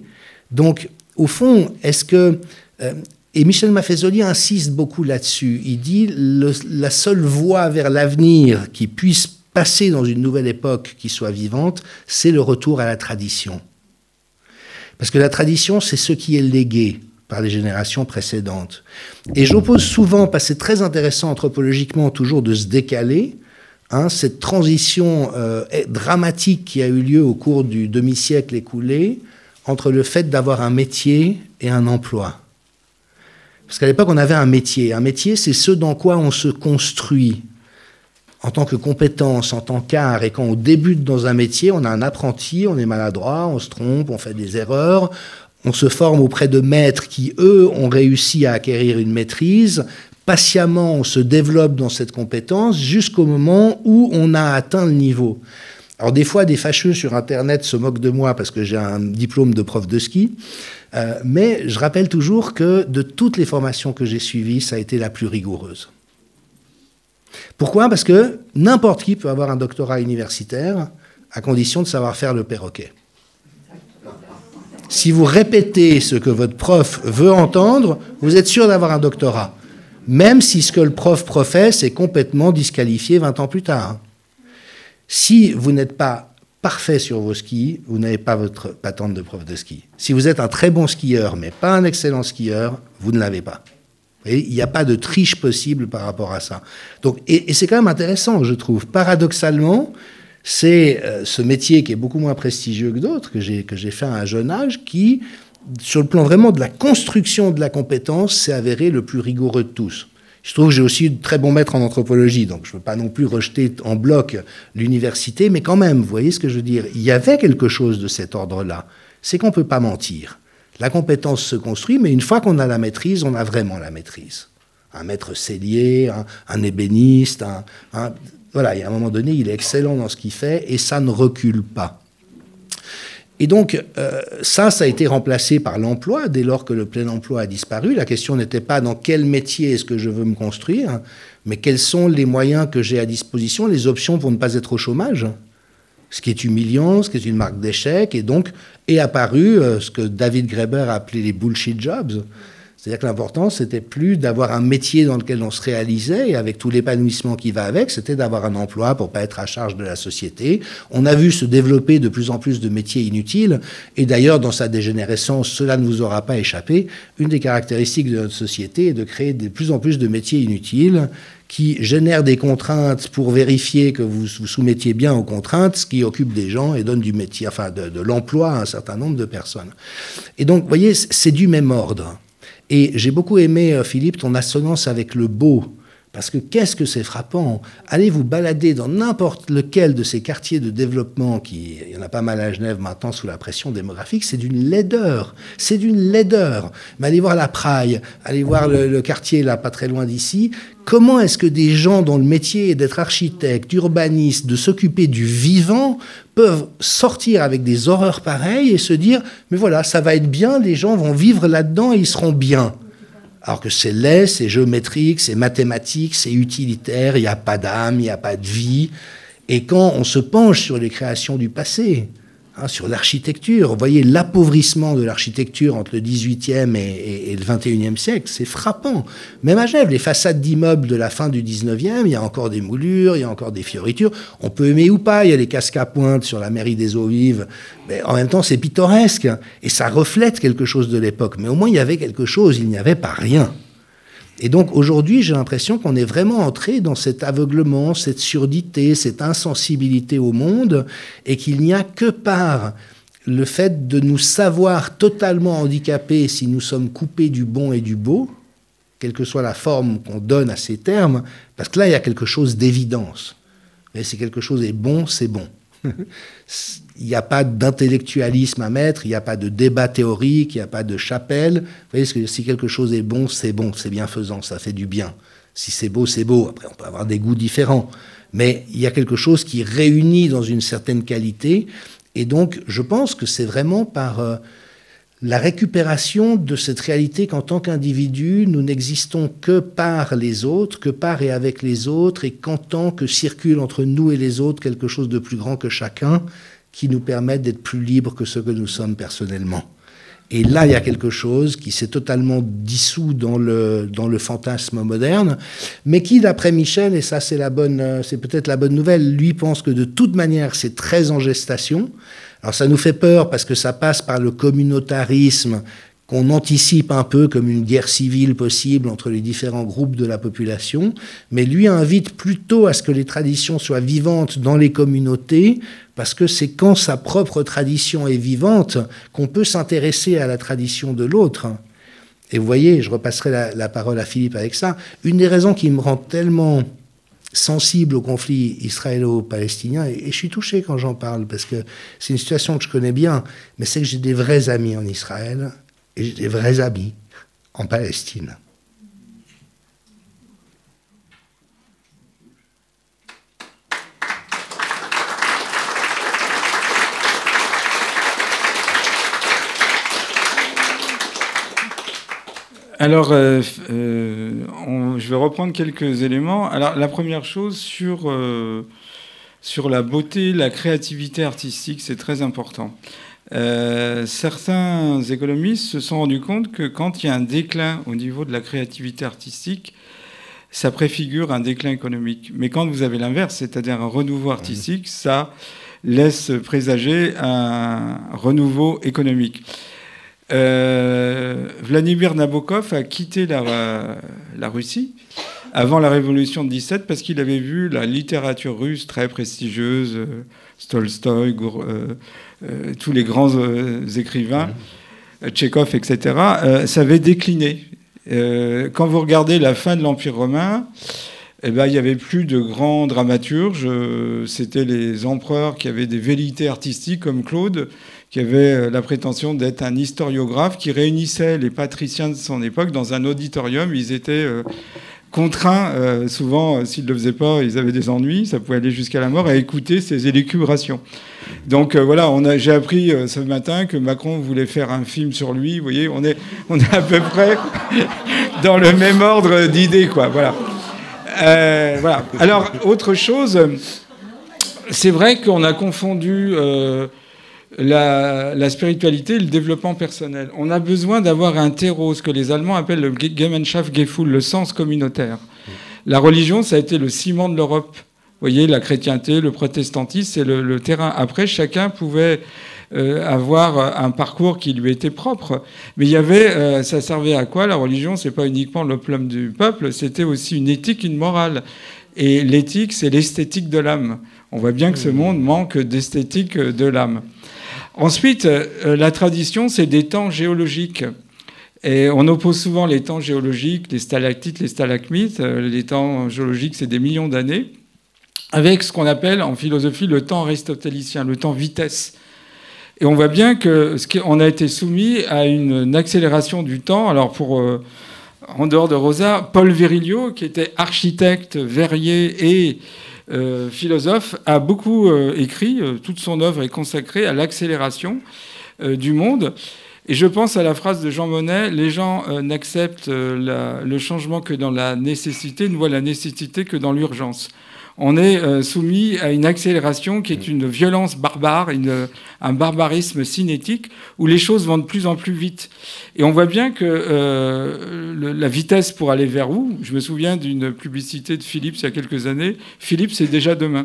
Donc, au fond, est-ce que... et Michel Maffezoli insiste beaucoup là-dessus. Il dit la seule voie vers l'avenir qui puisse passer dans une nouvelle époque qui soit vivante, c'est le retour à la tradition. Parce que la tradition, c'est ce qui est légué par les générations précédentes. Et j'oppose souvent, parce que c'est très intéressant anthropologiquement toujours de se décaler, cette transition dramatique qui a eu lieu au cours du demi-siècle écoulé entre le fait d'avoir un métier et un emploi. Parce qu'à l'époque, on avait un métier. Un métier, c'est ce dans quoi on se construit en tant que compétence, en tant qu'art. Et quand on débute dans un métier, on a un apprenti, on est maladroit, on se trompe, on fait des erreurs, on se forme auprès de maîtres qui, eux, ont réussi à acquérir une maîtrise. Patiemment, on se développe dans cette compétence jusqu'au moment où on a atteint le niveau. Alors des fois, des fâcheux sur Internet se moquent de moi parce que j'ai un diplôme de prof de ski, mais je rappelle toujours que de toutes les formations que j'ai suivies, ça a été la plus rigoureuse. Pourquoi? Parce que n'importe qui peut avoir un doctorat universitaire à condition de savoir faire le perroquet. Si vous répétez ce que votre prof veut entendre, vous êtes sûr d'avoir un doctorat, même si ce que le prof professe est complètement disqualifié 20 ans plus tard. Si vous n'êtes pas parfait sur vos skis, vous n'avez pas votre patente de prof de ski. Si vous êtes un très bon skieur, mais pas un excellent skieur, vous ne l'avez pas. Et il n'y a pas de triche possible par rapport à ça. Donc, et c'est quand même intéressant, je trouve. Paradoxalement, c'est ce métier qui est beaucoup moins prestigieux que d'autres, que j'ai fait à un jeune âge, qui, sur le plan vraiment de la construction de la compétence, s'est avéré le plus rigoureux de tous. Je trouve que j'ai aussi de très bons maîtres en anthropologie, donc je ne veux pas non plus rejeter en bloc l'université, mais quand même, vous voyez ce que je veux dire? Il y avait quelque chose de cet ordre-là. C'est qu'on ne peut pas mentir. La compétence se construit, mais une fois qu'on a la maîtrise, on a vraiment la maîtrise. Un maître sellier, un ébéniste, voilà, et à un moment donné, il est excellent dans ce qu'il fait, et ça ne recule pas. Et donc, ça a été remplacé par l'emploi. Dès lors que le plein emploi a disparu, la question n'était pas dans quel métier est-ce que je veux me construire, mais quels sont les moyens que j'ai à disposition, les options pour ne pas être au chômage. Ce qui est humiliant, ce qui est une marque d'échec, et donc est apparu ce que David Graeber a appelé les bullshit jobs. C'est-à-dire que l'important, c'était plus d'avoir un métier dans lequel on se réalisait, et avec tout l'épanouissement qui va avec, c'était d'avoir un emploi pour pas être à charge de la société. On a vu se développer de plus en plus de métiers inutiles, et d'ailleurs, dans sa dégénérescence, cela ne vous aura pas échappé. Une des caractéristiques de notre société est de créer de plus en plus de métiers inutiles, qui génèrent des contraintes pour vérifier que vous vous soumettiez bien aux contraintes, ce qui occupe des gens et donne du métier, enfin de l'emploi à un certain nombre de personnes. Et donc, vous voyez, c'est du même ordre. Et j'ai beaucoup aimé, Philippe, ton assonance avec le beau, parce que qu'est-ce que c'est frappant. Allez vous balader dans n'importe lequel de ces quartiers de développement, il y en a pas mal à Genève maintenant sous la pression démographique, c'est d'une laideur. C'est d'une laideur. Mais allez voir la Praille, allez voir le quartier là, pas très loin d'ici. Comment est-ce que des gens dont le métier est d'être architecte, urbaniste, de s'occuper du vivant, peuvent sortir avec des horreurs pareilles et se dire « mais voilà, ça va être bien, les gens vont vivre là-dedans et ils seront bien ». Alors que c'est laid, c'est géométrique, c'est mathématique, c'est utilitaire, il n'y a pas d'âme, il n'y a pas de vie. Et quand on se penche sur les créations du passé, sur l'architecture, vous voyez l'appauvrissement de l'architecture entre le XVIIIe et le XXIe siècle, c'est frappant. Même à Genève, les façades d'immeubles de la fin du XIXe, il y a encore des moulures, il y a encore des fioritures. On peut aimer ou pas, il y a les casques à pointe sur la mairie des Eaux Vives, mais en même temps c'est pittoresque et ça reflète quelque chose de l'époque. Mais au moins il y avait quelque chose, il n'y avait pas rien. Et donc aujourd'hui, j'ai l'impression qu'on est vraiment entré dans cet aveuglement, cette surdité, cette insensibilité au monde, et qu'il n'y a que par le fait de nous savoir totalement handicapés si nous sommes coupés du bon et du beau, quelle que soit la forme qu'on donne à ces termes, parce que là, il y a quelque chose d'évidence. Mais si quelque chose est bon, c'est bon. Il n'y a pas d'intellectualisme à mettre, il n'y a pas de débat théorique, il n'y a pas de chapelle. Vous voyez, si quelque chose est bon, c'est bienfaisant, ça fait du bien. Si c'est beau, c'est beau. Après, on peut avoir des goûts différents. Mais il y a quelque chose qui réunit dans une certaine qualité. Et donc, je pense que c'est vraiment par la récupération de cette réalité qu'en tant qu'individu, nous n'existons que par les autres, que par et avec les autres, et qu'en tant que circule entre nous et les autres quelque chose de plus grand que chacun, qui nous permettent d'être plus libres que ce que nous sommes personnellement. Et là, il y a quelque chose qui s'est totalement dissous dans le fantasme moderne, mais qui, d'après Michel, et ça c'est peut-être la bonne nouvelle, lui pense que de toute manière c'est très en gestation. Alors ça nous fait peur parce que ça passe par le communautarisme qu'on anticipe un peu comme une guerre civile possible entre les différents groupes de la population, mais lui invite plutôt à ce que les traditions soient vivantes dans les communautés, parce que c'est quand sa propre tradition est vivante qu'on peut s'intéresser à la tradition de l'autre. Et vous voyez, je repasserai la parole à Philippe avec ça, une des raisons qui me rend tellement sensible au conflit israélo-palestinien, et je suis touché quand j'en parle, parce que c'est une situation que je connais bien, mais c'est que j'ai des vrais amis en Israël, et j'ai des vrais amis en Palestine. Alors, je vais reprendre quelques éléments. Alors, la première chose, sur la beauté, la créativité artistique, c'est très important. Certains économistes se sont rendus compte que quand il y a un déclin au niveau de la créativité artistique, ça préfigure un déclin économique. Mais quand vous avez l'inverse, c'est-à-dire un renouveau artistique, ça laisse présager un renouveau économique. Vladimir Nabokov a quitté la Russie avant la révolution de 17 parce qu'il avait vu la littérature russe très prestigieuse, Tolstoï, tous les grands écrivains, Tchekhov, etc., ça avait décliné. Quand vous regardez la fin de l'Empire romain, il n'y avait plus de grands dramaturges. C'était les empereurs qui avaient des velléités artistiques comme Claude, qui avait la prétention d'être un historiographe, qui réunissait les patriciens de son époque dans un auditorium. Ils étaient contraints, souvent, s'ils ne le faisaient pas, ils avaient des ennuis, ça pouvait aller jusqu'à la mort, à écouter ces élucubrations. Donc voilà, j'ai appris ce matin que Macron voulait faire un film sur lui. Vous voyez, on est à peu près dans le même ordre d'idées, quoi. Voilà. Voilà. Alors, autre chose, c'est vrai qu'on a confondu la spiritualité et le développement personnel. On a besoin d'avoir un terreau, ce que les Allemands appellent le Gemeinschaftsgefühl, le sens communautaire. La religion, ça a été le ciment de l'Europe. Vous voyez, la chrétienté, le protestantisme, c'est le terrain. Après, chacun pouvait avoir un parcours qui lui était propre. Mais il y avait, ça servait à quoi? La religion, c'est pas uniquement l'opium du peuple, c'était aussi une éthique, une morale. Et l'éthique, c'est l'esthétique de l'âme. On voit bien que ce monde manque d'esthétique de l'âme. Ensuite, la tradition, c'est des temps géologiques. Et on oppose souvent les temps géologiques, les stalactites, les stalagmites. Les temps géologiques, c'est des millions d'années, avec ce qu'on appelle en philosophie le temps aristotélicien, le temps vitesse. Et on voit bien qu'on a été soumis à une accélération du temps. Alors, en dehors de Rosa, Paul Virilio, qui était architecte, verrier et philosophe, a beaucoup écrit. Toute son œuvre est consacrée à l'accélération du monde. Et je pense à la phrase de Jean Monnet: les gens n'acceptent le changement que dans la nécessité, ne voient la nécessité que dans l'urgence. On est soumis à une accélération qui est une violence barbare, un barbarisme cinétique, où les choses vont de plus en plus vite. Et on voit bien que la vitesse pour aller vers où? Je me souviens d'une publicité de Philips il y a quelques années. Philips, c'est déjà demain.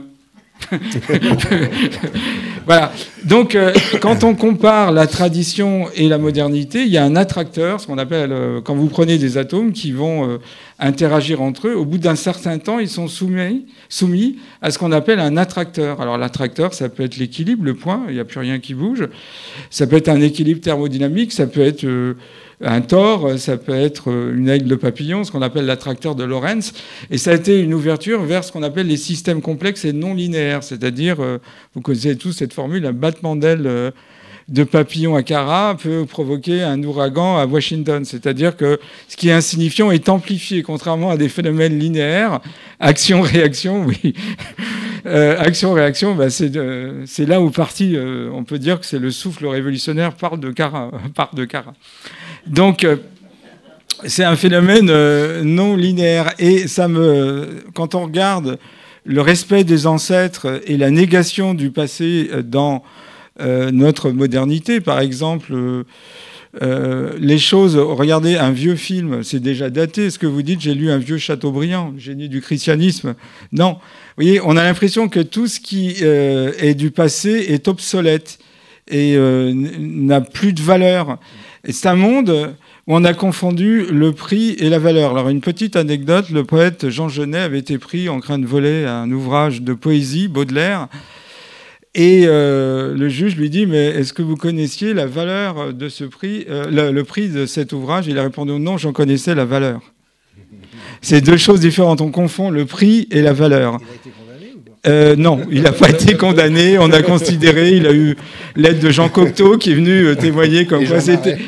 Voilà. Donc, quand on compare la tradition et la modernité, il y a un attracteur, ce qu'on appelle, quand vous prenez des atomes qui vont interagir entre eux, au bout d'un certain temps, ils sont soumis à ce qu'on appelle un attracteur. Alors, l'attracteur, ça peut être l'équilibre, le point, il n'y a plus rien qui bouge. Ça peut être un équilibre thermodynamique, ça peut être un tore, ça peut être une aile de papillon, ce qu'on appelle l'attracteur de Lorentz. Et ça a été une ouverture vers ce qu'on appelle les systèmes complexes et non linéaires. C'est-à-dire, vous connaissez tous cette formule, un battement d'aile de papillon à Cara peut provoquer un ouragan à Washington. C'est-à-dire que ce qui est insignifiant est amplifié, contrairement à des phénomènes linéaires. Action-réaction, oui. Action-réaction, bah, c'est là où on peut dire que c'est le souffle révolutionnaire part de Cara. Donc, c'est un phénomène non linéaire. Et quand on regarde le respect des ancêtres et la négation du passé dans notre modernité, par exemple, les choses... Regardez un vieux film, c'est déjà daté. Ce que vous dites, j'ai lu un vieux Chateaubriand, génie du christianisme. Non. Vous voyez, on a l'impression que tout ce qui est du passé est obsolète et n'a plus de valeur. Et c'est un monde où on a confondu le prix et la valeur. Alors, une petite anecdote, le poète Jean Genet avait été pris en train de voler un ouvrage de poésie, Baudelaire, et le juge lui dit: mais est-ce que vous connaissiez la valeur de ce prix, le prix de cet ouvrage? Il a répondu: non, j'en connaissais la valeur. C'est deux choses différentes, on confond le prix et la valeur. Il a été condamné ou pas? Non, il n'a pas été condamné. On a considéré, il a eu l'aide de Jean Cocteau qui est venu témoigner comme quoi c'était...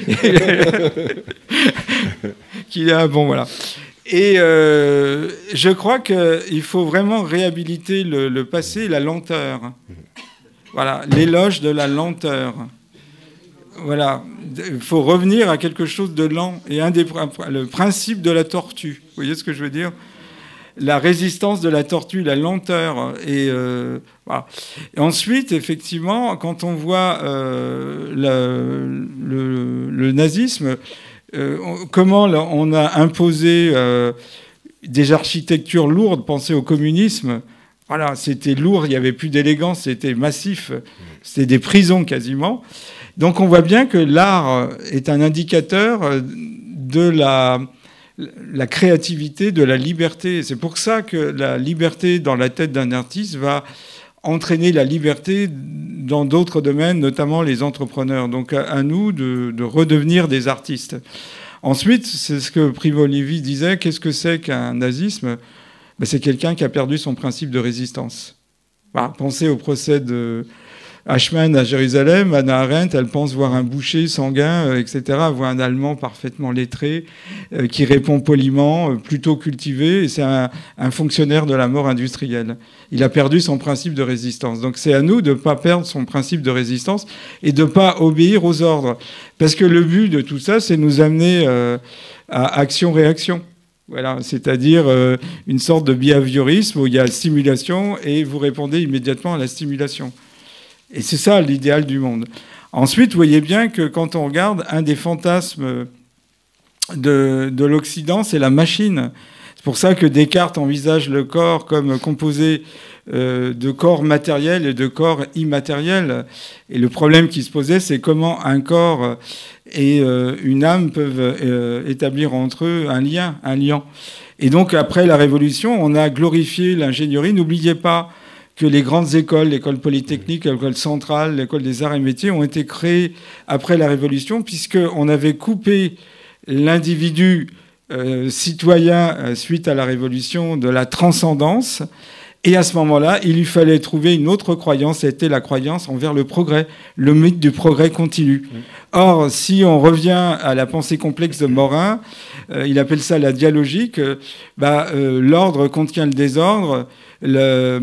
qu'il a... Bon, voilà. Et je crois qu'il faut vraiment réhabiliter le passé et la lenteur. Voilà, l'éloge de la lenteur. Voilà, il faut revenir à quelque chose de lent. Et le principe de la tortue, vous voyez ce que je veux dire? La résistance de la tortue, la lenteur. Voilà. Et ensuite, effectivement, quand on voit le nazisme, comment on a imposé des architectures lourdes, pensez au communisme. Voilà, c'était lourd, il n'y avait plus d'élégance, c'était massif, c'était des prisons quasiment. Donc on voit bien que l'art est un indicateur de la créativité, de la liberté. C'est pour ça que la liberté dans la tête d'un artiste va entraîner la liberté dans d'autres domaines, notamment les entrepreneurs. Donc à nous de redevenir des artistes. Ensuite, c'est ce que Primo Levi disait, qu'est-ce que c'est qu'un nazisme? Ben, c'est quelqu'un qui a perdu son principe de résistance. Voilà, pensez au procès de Eichmann à Jérusalem. Hannah Arendt, elle pense voir un boucher sanguin, etc., voir un Allemand parfaitement lettré, qui répond poliment, plutôt cultivé, et c'est un fonctionnaire de la mort industrielle. Il a perdu son principe de résistance. Donc c'est à nous de ne pas perdre son principe de résistance et de ne pas obéir aux ordres. Parce que le but de tout ça, c'est nous amener à action-réaction. Voilà, c'est-à-dire une sorte de behaviorisme où il y a stimulation et vous répondez immédiatement à la stimulation. Et c'est ça l'idéal du monde. Ensuite, vous voyez bien que quand on regarde, un des fantasmes de l'Occident, c'est la machine. C'est pour ça que Descartes envisage le corps comme composé de corps matériels et de corps immatériels. Et le problème qui se posait, c'est comment un corps et une âme peuvent établir entre eux un lien. Et donc, après la Révolution, on a glorifié l'ingénierie. N'oubliez pas que les grandes écoles, l'école polytechnique, l'école centrale, l'école des arts et métiers, ont été créées après la Révolution, puisqu'on avait coupé l'individu citoyen suite à la Révolution de la transcendance. Et à ce moment-là, il lui fallait trouver une autre croyance, c'était la croyance envers le progrès, le mythe du progrès continu. Or, si on revient à la pensée complexe de Morin, il appelle ça la dialogique, l'ordre contient le désordre, la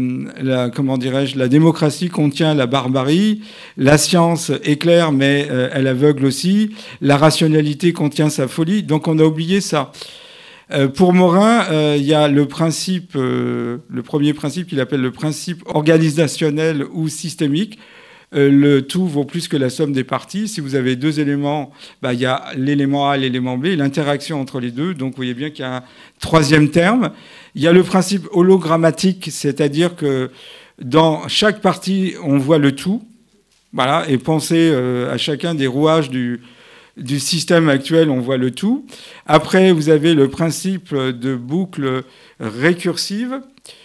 démocratie contient la barbarie, la science éclaire mais elle aveugle aussi, la rationalité contient sa folie, donc on a oublié ça. Pour Morin, il y a le principe, le premier principe qu'il appelle le principe organisationnel ou systémique. Le tout vaut plus que la somme des parties. Si vous avez deux éléments, il y a l'élément A et l'élément B, l'interaction entre les deux. Donc vous voyez bien qu'il y a un troisième terme. Il y a le principe hologrammatique, c'est-à-dire que dans chaque partie, on voit le tout. Voilà, et pensez à chacun des rouages du système actuel, on voit le tout. Après, vous avez le principe de boucle récursive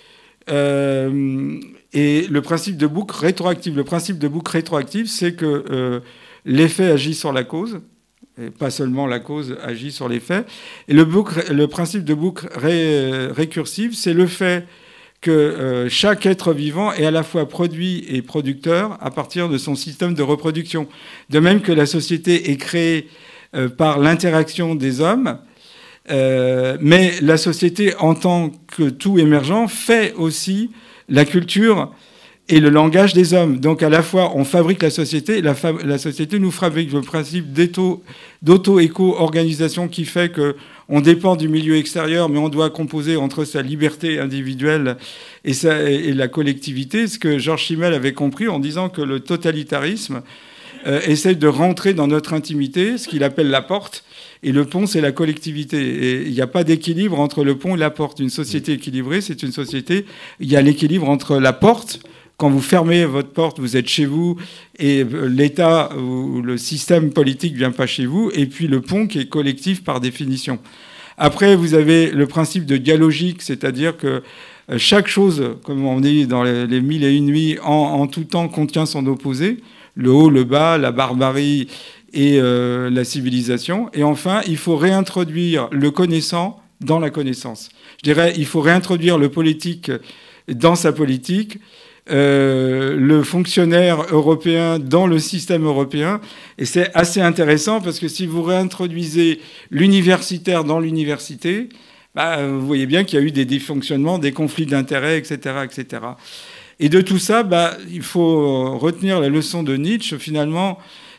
et le principe de boucle rétroactive. Le principe de boucle rétroactive, c'est que l'effet agit sur la cause, et pas seulement la cause agit sur l'effet. Et le principe de boucle récursive, c'est le fait que chaque être vivant est à la fois produit et producteur à partir de son système de reproduction. De même que la société est créée par l'interaction des hommes, mais la société, en tant que tout émergent, fait aussi la culture et le langage des hommes. Donc à la fois, on fabrique la société, et la société nous fabrique. Le principe d'auto-éco-organisation qui fait qu'on dépend du milieu extérieur, mais on doit composer entre sa liberté individuelle et la collectivité, ce que Georges Simmel avait compris en disant que le totalitarisme essaie de rentrer dans notre intimité, ce qu'il appelle la porte, et le pont, c'est la collectivité. Et il n'y a pas d'équilibre entre le pont et la porte. Une société équilibrée, c'est une société... Il y a l'équilibre entre la porte... Quand vous fermez votre porte, vous êtes chez vous et l'État ou le système politique ne vient pas chez vous. Et puis le pont qui est collectif par définition. Après, vous avez le principe de dialogique, c'est-à-dire que chaque chose, comme on dit dans les Mille et une nuits, en tout temps contient son opposé. Le haut, le bas, la barbarie et la civilisation. Et enfin, il faut réintroduire le connaissant dans la connaissance. Je dirais, il faut réintroduire le politique dans sa politique, le fonctionnaire européen dans le système européen. Et c'est assez intéressant parce que si vous réintroduisez l'universitaire dans l'université, vous voyez bien qu'il y a eu des dysfonctionnements, des conflits d'intérêts, etc., etc. Et de tout ça, il faut retenir la leçon de Nietzsche. Finalement,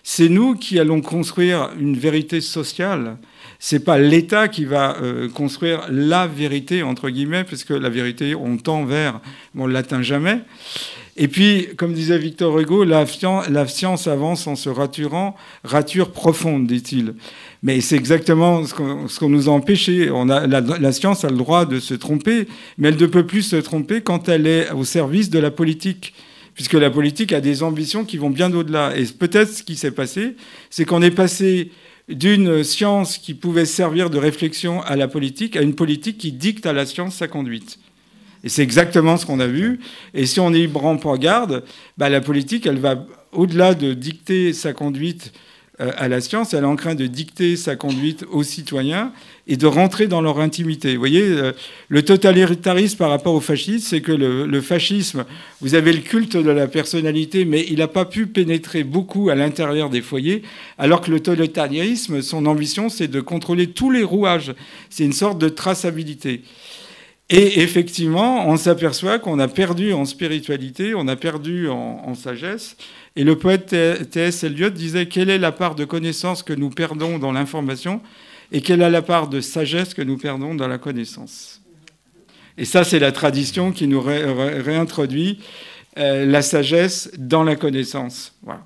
c'est nous qui allons construire une vérité sociale. C'est pas l'État qui va construire la vérité, entre guillemets, parce que la vérité, on tend vers, on ne l'atteint jamais. Et puis, comme disait Victor Hugo, la science avance en se raturant, rature profonde, dit-il. Mais c'est exactement ce qu'on nous a empêché. La science a le droit de se tromper, mais elle ne peut plus se tromper quand elle est au service de la politique, puisque la politique a des ambitions qui vont bien au-delà. Et peut-être ce qui s'est passé, c'est qu'on est passé d'une science qui pouvait servir de réflexion à la politique, à une politique qui dicte à la science sa conduite. Et c'est exactement ce qu'on a vu. Et si on n'y prend pas garde, la politique, elle va, au-delà de dicter sa conduite à la science, elle est en train de dicter sa conduite aux citoyens et de rentrer dans leur intimité. Vous voyez, le totalitarisme par rapport au fascisme, c'est que le fascisme, vous avez le culte de la personnalité, mais il n'a pas pu pénétrer beaucoup à l'intérieur des foyers, alors que le totalitarisme, son ambition, c'est de contrôler tous les rouages. C'est une sorte de traçabilité. Et effectivement, on s'aperçoit qu'on a perdu en spiritualité, on a perdu en sagesse. Et le poète T.S. Eliot disait « Quelle est la part de connaissance que nous perdons dans l'information et quelle est la part de sagesse que nous perdons dans la connaissance ?» Et ça, c'est la tradition qui nous réintroduit la sagesse dans la connaissance. Voilà.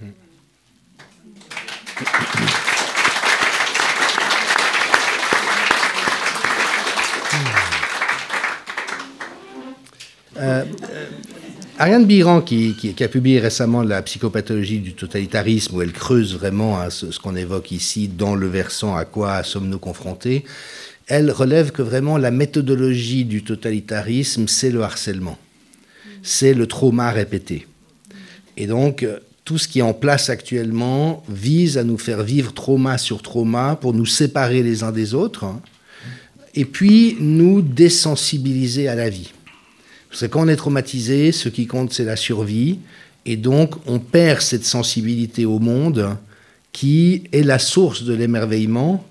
Ariane Biran, qui a publié récemment la psychopathologie du totalitarisme, où elle creuse vraiment ce qu'on évoque ici dans le versant à quoi sommes-nous confrontés, elle relève que vraiment la méthodologie du totalitarisme, c'est le harcèlement, c'est le trauma répété. Et donc, tout ce qui est en place actuellement vise à nous faire vivre trauma sur trauma pour nous séparer les uns des autres, et puis nous désensibiliser à la vie. Parce que quand on est traumatisé, ce qui compte, c'est la survie. Et donc, on perd cette sensibilité au monde qui est la source de l'émerveillement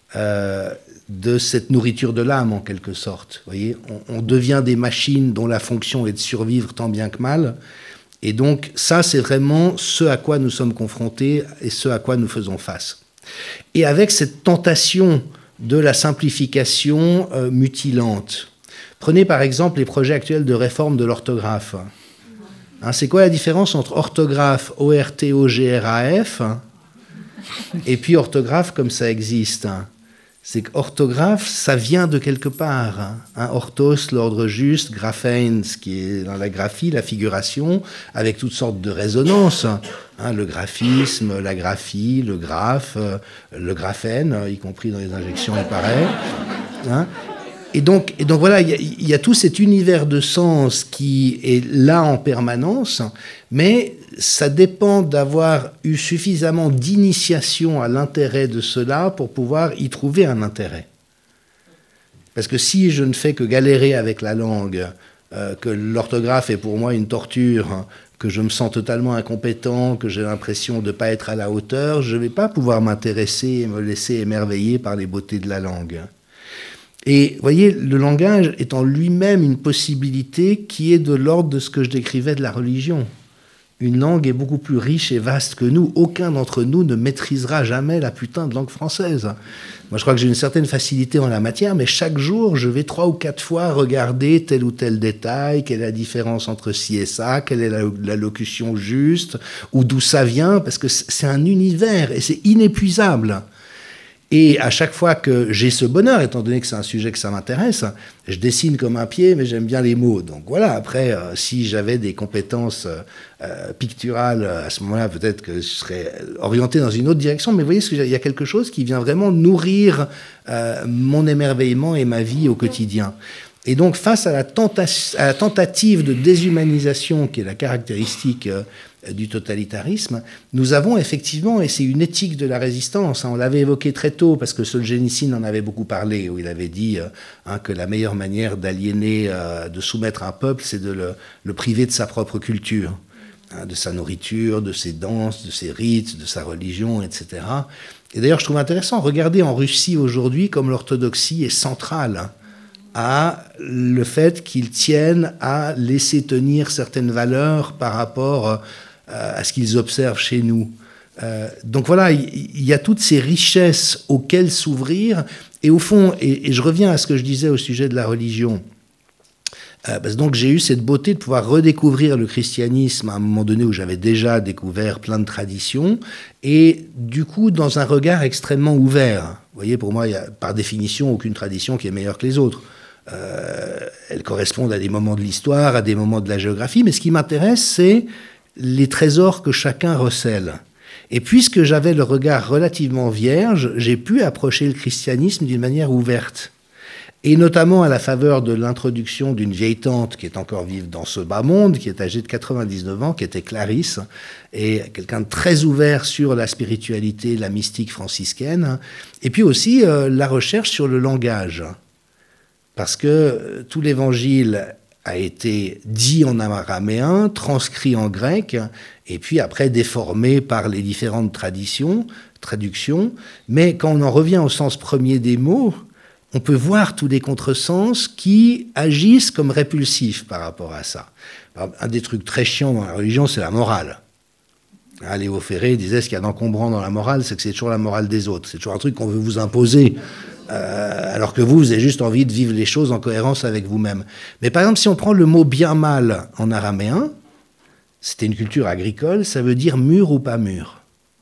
de cette nourriture de l'âme, en quelque sorte. Vous voyez, on devient des machines dont la fonction est de survivre tant bien que mal. Et donc, ça, c'est vraiment ce à quoi nous sommes confrontés et ce à quoi nous faisons face. Et avec cette tentation de la simplification mutilante. Prenez par exemple les projets actuels de réforme de l'orthographe. C'est quoi la différence entre orthographe, O-R-T-O-G-R-A-F, et puis orthographe comme ça existe? C'est qu'orthographe, ça vient de quelque part. Orthos, l'ordre juste, graphein, ce qui est dans la graphie, la figuration, avec toutes sortes de résonances. Le graphisme, la graphie, le graphe, le graphène, y compris dans les injections, il paraît. Et donc voilà, il y a tout cet univers de sens qui est là en permanence, mais ça dépend d'avoir eu suffisamment d'initiation à l'intérêt de cela pour pouvoir y trouver un intérêt. Parce que si je ne fais que galérer avec la langue, que l'orthographe est pour moi une torture, que je me sens totalement incompétent, que j'ai l'impression de ne pas être à la hauteur, je ne vais pas pouvoir m'intéresser et me laisser émerveiller par les beautés de la langue. Et vous voyez, le langage est en lui-même une possibilité qui est de l'ordre de ce que je décrivais de la religion. Une langue est beaucoup plus riche et vaste que nous. Aucun d'entre nous ne maîtrisera jamais la putain de langue française. Moi, je crois que j'ai une certaine facilité en la matière, mais chaque jour, je vais 3 ou 4 fois regarder tel ou tel détail, quelle est la différence entre ci et ça, quelle est la locution juste, ou d'où ça vient, parce que c'est un univers et c'est inépuisable. Et à chaque fois que j'ai ce bonheur, étant donné que c'est un sujet que ça m'intéresse, je dessine comme un pied, mais j'aime bien les mots. Donc voilà, après, si j'avais des compétences picturales, à ce moment-là, peut-être que je serais orienté dans une autre direction. Mais vous voyez, il y a quelque chose qui vient vraiment nourrir mon émerveillement et ma vie au quotidien. Et donc, face à la tentative de déshumanisation qui est la caractéristique du totalitarisme, nous avons effectivement, et c'est une éthique de la résistance, on l'avait évoqué très tôt, parce que Solzhenitsyn en avait beaucoup parlé, où il avait dit que la meilleure manière d'aliéner, de soumettre un peuple, c'est de le priver de sa propre culture, de sa nourriture, de ses danses, de ses rites, de sa religion, etc. Et d'ailleurs, je trouve intéressant, regardez en Russie aujourd'hui comme l'orthodoxie est centrale à le fait qu'ils tiennent à laisser tenir certaines valeurs par rapport à ce qu'ils observent chez nous. Donc voilà, il y a toutes ces richesses auxquelles s'ouvrir. Et au fond, et je reviens à ce que je disais au sujet de la religion, parce que donc j'ai eu cette beauté de pouvoir redécouvrir le christianisme à un moment donné où j'avais déjà découvert plein de traditions, et du coup dans un regard extrêmement ouvert. Vous voyez, pour moi, il n'y a par définition aucune tradition qui est meilleure que les autres. Elles correspondent à des moments de l'histoire, à des moments de la géographie, mais ce qui m'intéresse, c'est les trésors que chacun recèle. Et puisque j'avais le regard relativement vierge, j'ai pu approcher le christianisme d'une manière ouverte. Et notamment à la faveur de l'introduction d'une vieille tante qui est encore vive dans ce bas monde, qui est âgée de 99 ans, qui était Clarisse, et quelqu'un de très ouvert sur la spiritualité, la mystique franciscaine, et puis aussi la recherche sur le langage. Parce que tout l'évangile a été dit en araméen, transcrit en grec, et puis après déformé par les différentes traductions. Mais quand on en revient au sens premier des mots, on peut voir tous les contresens qui agissent comme répulsifs par rapport à ça. Un des trucs très chiants dans la religion, c'est la morale. Léo Ferré disait, ce qu'il y a d'encombrant dans la morale, c'est que c'est toujours la morale des autres. C'est toujours un truc qu'on veut vous imposer, alors que vous avez juste envie de vivre les choses en cohérence avec vous-même. Mais par exemple, si on prend le mot bien-mal en araméen, c'était une culture agricole, ça veut dire mûr ou pas mûr.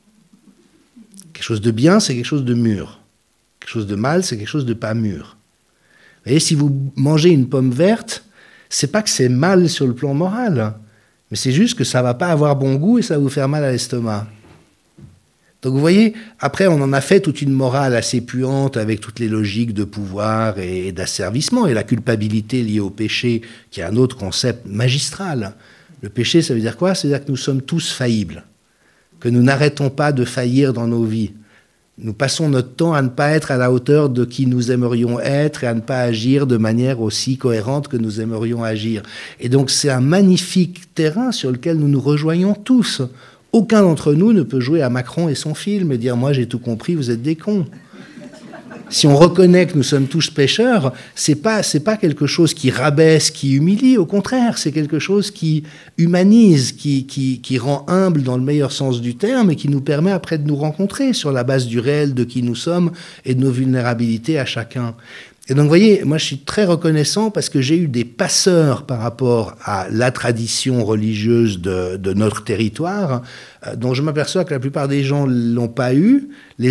Quelque chose de bien, c'est quelque chose de mûr. Quelque chose de mal, c'est quelque chose de pas mûr. Vous voyez, si vous mangez une pomme verte, c'est pas que c'est mal sur le plan moral, mais c'est juste que ça va pas avoir bon goût et ça va vous faire mal à l'estomac. Donc vous voyez, après on en a fait toute une morale assez puante avec toutes les logiques de pouvoir et d'asservissement et la culpabilité liée au péché, qui est un autre concept magistral. Le péché, ça veut dire quoi? Ça veut dire que nous sommes tous faillibles, que nous n'arrêtons pas de faillir dans nos vies. Nous passons notre temps à ne pas être à la hauteur de qui nous aimerions être et à ne pas agir de manière aussi cohérente que nous aimerions agir. Et donc c'est un magnifique terrain sur lequel nous nous rejoignons tous. Aucun d'entre nous ne peut jouer à Macron et son film et dire « moi j'ai tout compris, vous êtes des cons ». Si on reconnaît que nous sommes tous pécheurs, c'est pas quelque chose qui rabaisse, qui humilie, au contraire, c'est quelque chose qui humanise, qui rend humble dans le meilleur sens du terme et qui nous permet après de nous rencontrer sur la base du réel de qui nous sommes et de nos vulnérabilités à chacun. Et donc, vous voyez, moi je suis très reconnaissant parce que j'ai eu des passeurs par rapport à la tradition religieuse de notre territoire, dont je m'aperçois que la plupart des gens les ont pas eu,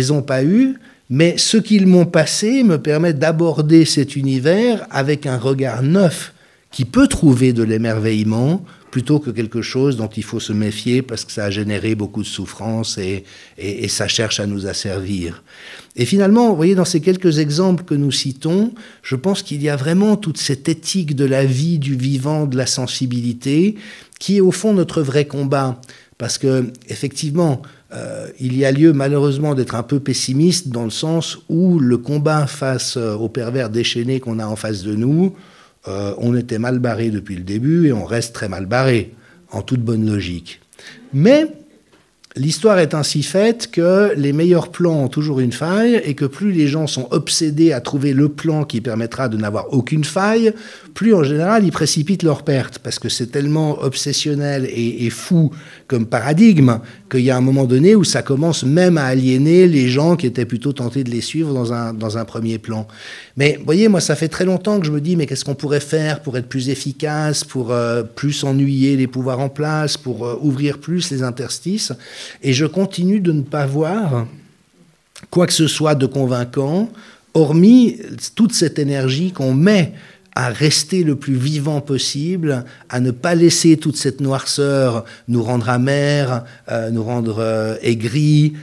mais ce qu'ils m'ont passé me permet d'aborder cet univers avec un regard neuf qui peut trouver de l'émerveillement plutôt que quelque chose dont il faut se méfier parce que ça a généré beaucoup de souffrance et ça cherche à nous asservir. Et finalement, vous voyez, dans ces quelques exemples que nous citons, je pense qu'il y a vraiment toute cette éthique de la vie, du vivant, de la sensibilité, qui est au fond notre vrai combat. Parce que, effectivement, il y a lieu malheureusement d'être un peu pessimiste dans le sens où le combat face aux pervers déchaînés qu'on a en face de nous, on était mal barré depuis le début et on reste très mal barré, en toute bonne logique. Mais l'histoire est ainsi faite que les meilleurs plans ont toujours une faille et que plus les gens sont obsédés à trouver le plan qui permettra de n'avoir aucune faille, plus en général ils précipitent leur perte parce que c'est tellement obsessionnel et fou comme paradigme qu'il y a un moment donné où ça commence même à aliéner les gens qui étaient plutôt tentés de les suivre dans un premier plan. Mais vous voyez, moi ça fait très longtemps que je me dis mais qu'est-ce qu'on pourrait faire pour être plus efficace, pour plus ennuyer les pouvoirs en place, pour ouvrir plus les interstices. Et je continue de ne pas voir quoi que ce soit de convaincant, hormis toute cette énergie qu'on met à rester le plus vivant possible, à ne pas laisser toute cette noirceur nous rendre amers, nous rendre aigris,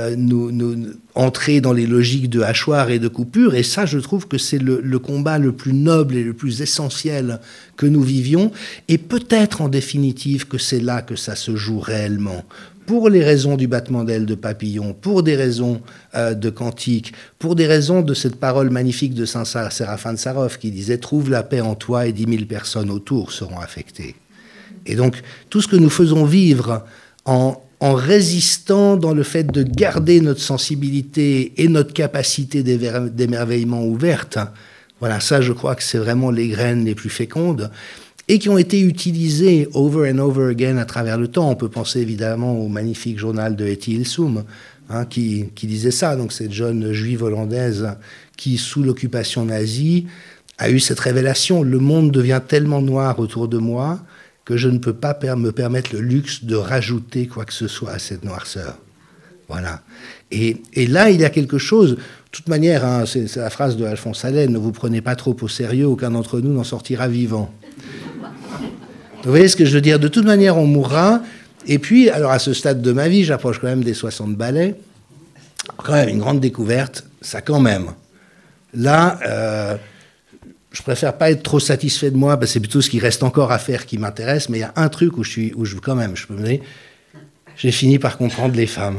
nous entrer dans les logiques de hachoir et de coupure. Et ça, je trouve que c'est le combat le plus noble et le plus essentiel que nous vivions. Et peut-être en définitive que c'est là que ça se joue réellement. Pour les raisons du battement d'ailes de papillon, pour des raisons de cantique, pour des raisons de cette parole magnifique de Saint Séraphin de Sarov qui disait « Trouve la paix en toi et 10 000 personnes autour seront affectées ». Et donc, tout ce que nous faisons vivre en résistant dans le fait de garder notre sensibilité et notre capacité d'émerveillement ouverte, voilà, ça, je crois que c'est vraiment les graines les plus fécondes. et qui ont été utilisés over and over again à travers le temps. On peut penser évidemment au magnifique journal de Etty Hillesum, qui disait ça. Donc cette jeune juive hollandaise qui, sous l'occupation nazie, a eu cette révélation: le monde devient tellement noir autour de moi que je ne peux pas me permettre le luxe de rajouter quoi que ce soit à cette noirceur. Voilà. Et là, il y a quelque chose. De toute manière, c'est la phrase de Alphonse Allais: ne vous prenez pas trop au sérieux, aucun d'entre nous n'en sortira vivant. Vous voyez ce que je veux dire? De toute manière, on mourra. Et puis, alors à ce stade de ma vie, j'approche quand même des 60 balais. Quand même, une grande découverte, ça quand même. Là, je préfère pas être trop satisfait de moi, parce que c'est plutôt ce qui reste encore à faire qui m'intéresse. Mais il y a un truc où quand même, je peux me dire, j'ai fini par comprendre les femmes.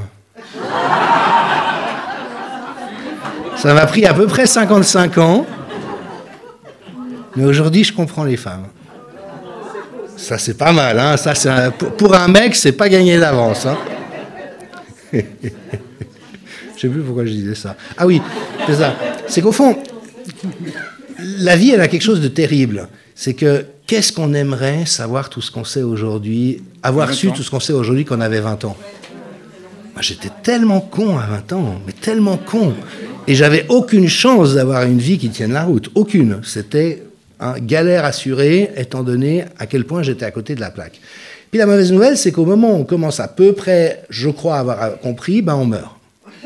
Ça m'a pris à peu près 55 ans. Mais aujourd'hui, je comprends les femmes. Ça, c'est pas mal. Hein. Ça, pour un mec, c'est pas gagné d'avance. Hein. Je sais plus pourquoi je disais ça. Ah oui, c'est ça. C'est qu'au fond, la vie, elle a quelque chose de terrible. C'est que qu'est-ce qu'on aimerait savoir tout ce qu'on sait aujourd'hui, avoir su tout ce qu'on sait aujourd'hui quand on avait 20 ans. Moi, j'étais tellement con à 20 ans, mais tellement con. Et j'avais aucune chance d'avoir une vie qui tienne la route. Aucune. C'était galère assurée, étant donné à quel point j'étais à côté de la plaque. Puis la mauvaise nouvelle, c'est qu'au moment où on commence à peu près, je crois avoir compris, on meurt.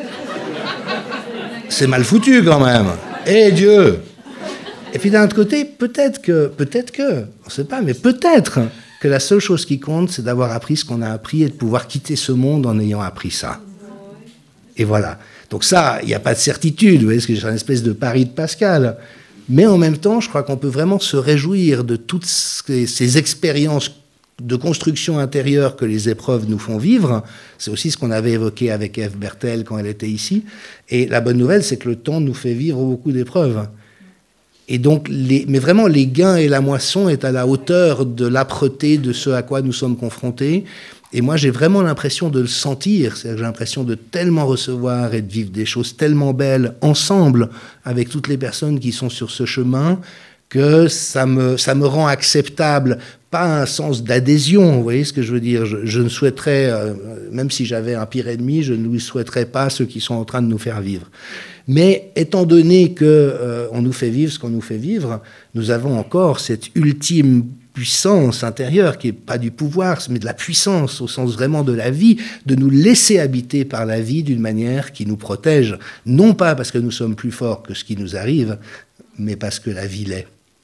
C'est mal foutu quand même. Eh Dieu! Et puis d'un autre côté, peut-être que, on ne sait pas, mais peut-être que la seule chose qui compte, c'est d'avoir appris ce qu'on a appris et de pouvoir quitter ce monde en ayant appris ça. Et voilà. Donc ça, il n'y a pas de certitude, vous voyez, c'est une espèce de pari de Pascal. Mais en même temps, je crois qu'on peut vraiment se réjouir de toutes ces expériences de construction intérieure que les épreuves nous font vivre. C'est aussi ce qu'on avait évoqué avec Ève Bertel quand elle était ici. Et la bonne nouvelle, c'est que le temps nous fait vivre beaucoup d'épreuves. Et donc, mais vraiment, les gains et la moisson est à la hauteur de l'âpreté de ce à quoi nous sommes confrontés. Et moi, j'ai vraiment l'impression de le sentir. C'est-à-dire que j'ai l'impression de tellement recevoir et de vivre des choses tellement belles ensemble avec toutes les personnes qui sont sur ce chemin que ça me rend acceptable. Pas un sens d'adhésion, vous voyez ce que je veux dire. Je ne souhaiterais, même si j'avais un pire ennemi, je ne lui souhaiterais pas ceux qui sont en train de nous faire vivre. Mais étant donné qu'on nous fait vivre ce qu'on nous fait vivre, nous avons encore cette ultime puissance intérieure, qui n'est pas du pouvoir, mais de la puissance, au sens vraiment de la vie, de nous laisser habiter par la vie d'une manière qui nous protège, non pas parce que nous sommes plus forts que ce qui nous arrive, mais parce que la vie l'est.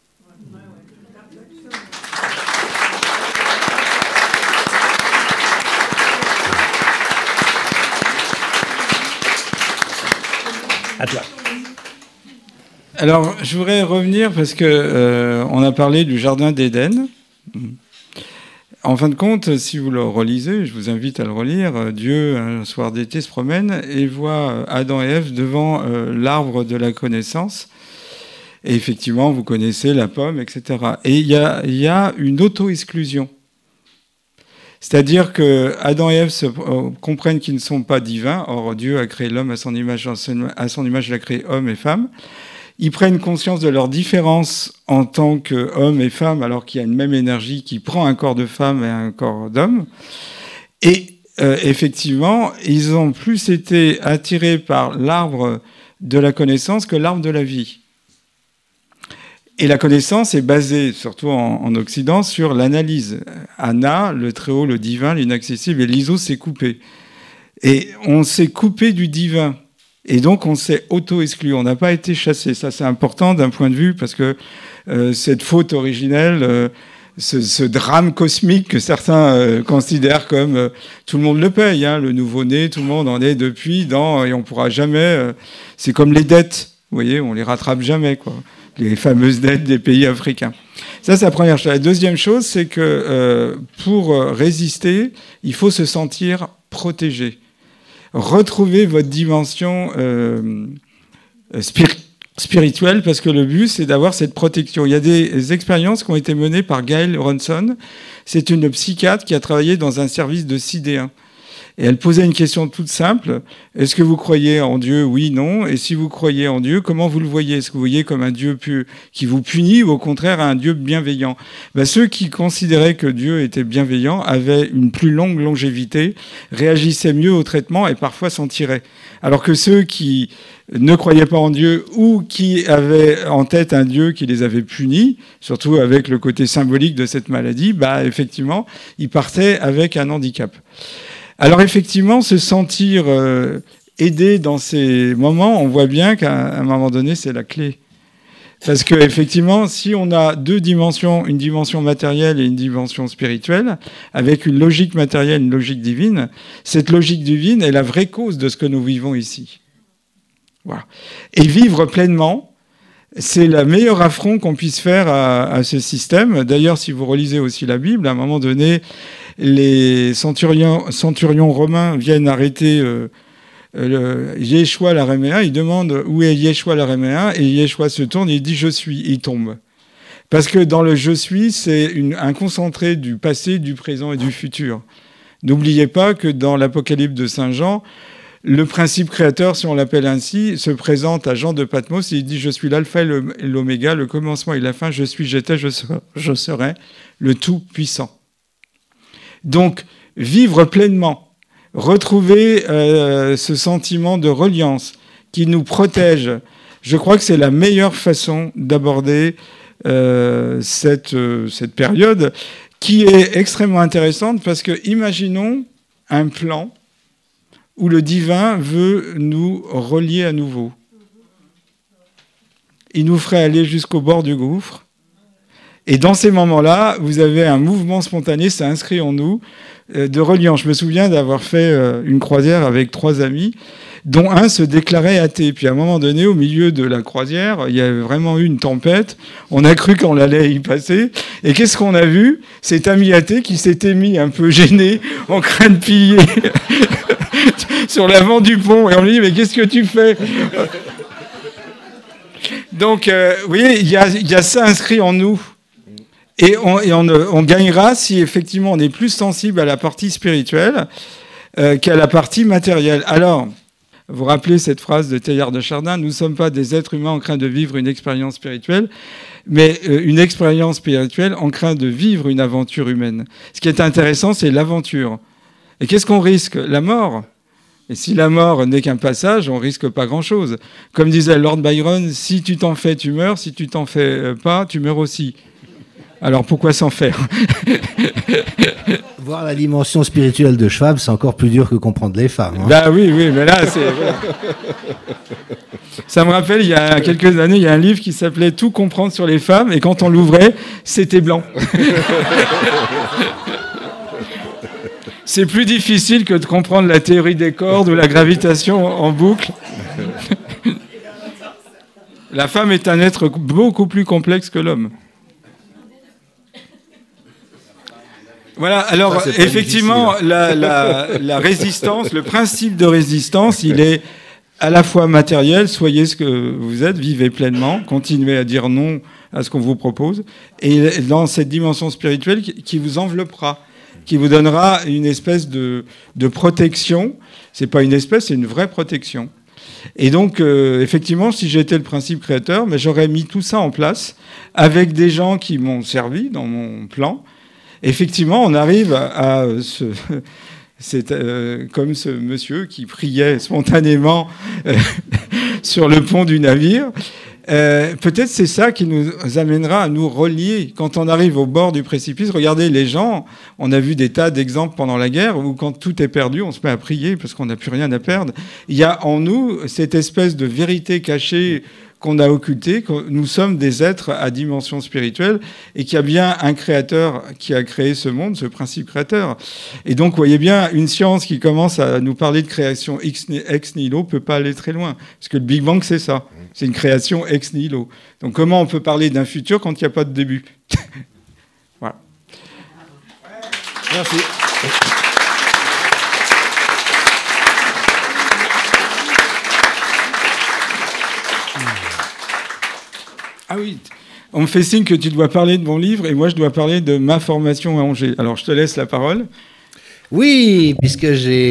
À toi. Alors, je voudrais revenir parce que on a parlé du Jardin d'Éden. En fin de compte, si vous le relisez, je vous invite à le relire, Dieu, un soir d'été, se promène et voit Adam et Ève devant l'arbre de la connaissance. Et effectivement, vous connaissez la pomme, etc. Et il y a une auto-exclusion. C'est-à-dire que Adam et Ève comprennent qu'ils ne sont pas divins. Or, Dieu a créé l'homme à son image. À son image, il a créé homme et femme. Ils prennent conscience de leur différence en tant qu'hommes et femmes, alors qu'il y a une même énergie qui prend un corps de femme et un corps d'homme. Et effectivement, ils ont plus été attirés par l'arbre de la connaissance que l'arbre de la vie. Et la connaissance est basée, surtout en Occident, sur l'analyse. Anna, le très haut, le divin, l'inaccessible, et l'ISO s'est coupé. Et on s'est coupé du divin. Et donc, on s'est auto-exclu. On n'a pas été chassé. Ça, c'est important d'un point de vue, parce que cette faute originelle, ce drame cosmique que certains considèrent comme tout le monde le paye, hein, le nouveau-né, tout le monde en est depuis, et on ne pourra jamais... c'est comme les dettes, vous voyez, on les rattrape jamais, quoi. Les fameuses dettes des pays africains. Ça, c'est la première chose. La deuxième chose, c'est que pour résister, il faut se sentir protégé. Retrouvez votre dimension spirituelle, parce que le but, c'est d'avoir cette protection. Il y a des expériences qui ont été menées par Gail Ronson. C'est une psychiatre qui a travaillé dans un service de sidéens. Et elle posait une question toute simple. Est-ce que vous croyez en Dieu? Oui, non. Et si vous croyez en Dieu, comment vous le voyez? Est-ce que vous voyez comme un Dieu qui vous punit ou au contraire un Dieu bienveillant? Ceux qui considéraient que Dieu était bienveillant avaient une plus longue longévité, réagissaient mieux au traitement et parfois s'en tiraient. Alors que ceux qui ne croyaient pas en Dieu ou qui avaient en tête un Dieu qui les avait punis, surtout avec le côté symbolique de cette maladie, effectivement, ils partaient avec un handicap. Alors effectivement, se sentir aidé dans ces moments, on voit bien qu'à un moment donné, c'est la clé. Parce que effectivement, si on a deux dimensions, une dimension matérielle et une dimension spirituelle, avec une logique matérielle, une logique divine, cette logique divine est la vraie cause de ce que nous vivons ici. Voilà. Et vivre pleinement, c'est le meilleur affront qu'on puisse faire à ce système. D'ailleurs, si vous relisez aussi la Bible, à un moment donné, les centurions romains viennent arrêter Yeshua l'araméen. Ils demandent où est Yeshua l'araméen, et Yeshua se tourne et il dit « je suis », il tombe. Parce que dans le « je suis », c'est un concentré du passé, du présent et du futur. N'oubliez pas que dans l'Apocalypse de Saint Jean, le principe créateur, si on l'appelle ainsi, se présente à Jean de Patmos et il dit « je suis l'alpha et l'oméga, le commencement et la fin, je suis, j'étais, je serai, le tout-puissant ». Donc, vivre pleinement, retrouver ce sentiment de reliance qui nous protège, je crois que c'est la meilleure façon d'aborder cette période qui est extrêmement intéressante parce que imaginons un plan où le divin veut nous relier à nouveau. Il nous ferait aller jusqu'au bord du gouffre. Et dans ces moments-là, vous avez un mouvement spontané, c'est inscrit en nous, de reliance. Je me souviens d'avoir fait une croisière avec 3 amis, dont un se déclarait athée. Puis à un moment donné, au milieu de la croisière, il y avait vraiment eu une tempête. On a cru qu'on allait y passer. Et qu'est-ce qu'on a vu? Cet ami athée qui s'était mis un peu gêné, en train de piller sur l'avant du pont. Et on lui dit, mais qu'est-ce que tu fais? Donc, vous voyez, il y a ça inscrit en nous. Et on gagnera si effectivement on est plus sensible à la partie spirituelle qu'à la partie matérielle. Alors, vous vous rappelez cette phrase de Teilhard de Chardin, nous ne sommes pas des êtres humains en train de vivre une expérience spirituelle, mais une expérience spirituelle en train de vivre une aventure humaine. Ce qui est intéressant, c'est l'aventure. Et qu'est-ce qu'on risque? La mort. Et si la mort n'est qu'un passage, on risque pas grand-chose. Comme disait Lord Byron, si tu t'en fais, tu meurs, si tu t'en fais pas, tu meurs aussi. Alors pourquoi s'en faire? Voir la dimension spirituelle de Schwab, c'est encore plus dur que comprendre les femmes. Bah oui, mais là, c'est... Voilà. Ça me rappelle, il y a quelques années, il y a un livre qui s'appelait « Tout comprendre sur les femmes » et quand on l'ouvrait, c'était blanc. C'est plus difficile que de comprendre la théorie des cordes ou la gravitation en boucle. La femme est un être beaucoup plus complexe que l'homme. Voilà, alors effectivement, la résistance, le principe de résistance, il est à la fois matériel, soyez ce que vous êtes, vivez pleinement, continuez à dire non à ce qu'on vous propose, et dans cette dimension spirituelle qui vous enveloppera, qui vous donnera une espèce de protection. C'est pas une espèce, c'est une vraie protection. Et donc, effectivement, si j'étais le principe créateur, mais j'aurais mis tout ça en place avec des gens qui m'ont servi dans mon plan. Effectivement, on arrive à comme ce monsieur qui priait spontanément sur le pont du navire. Peut-être c'est ça qui nous amènera à nous relier. Quand on arrive au bord du précipice, regardez les gens, on a vu des tas d'exemples pendant la guerre où quand tout est perdu, on se met à prier parce qu'on n'a plus rien à perdre. Il y a en nous cette espèce de vérité cachée qu'on a occultée, que nous sommes des êtres à dimension spirituelle et qu'il y a bien un créateur qui a créé ce monde, ce principe créateur. Et donc, vous voyez bien, une science qui commence à nous parler de création ex nihilo ne peut pas aller très loin. Parce que le Big Bang, c'est ça. C'est une création ex nihilo. Donc, comment on peut parler d'un futur quand il n'y a pas de début? Voilà. Merci. Ah oui, on me fait signe que tu dois parler de mon livre et moi je dois parler de ma formation à Angers. Alors je te laisse la parole. Oui, puisque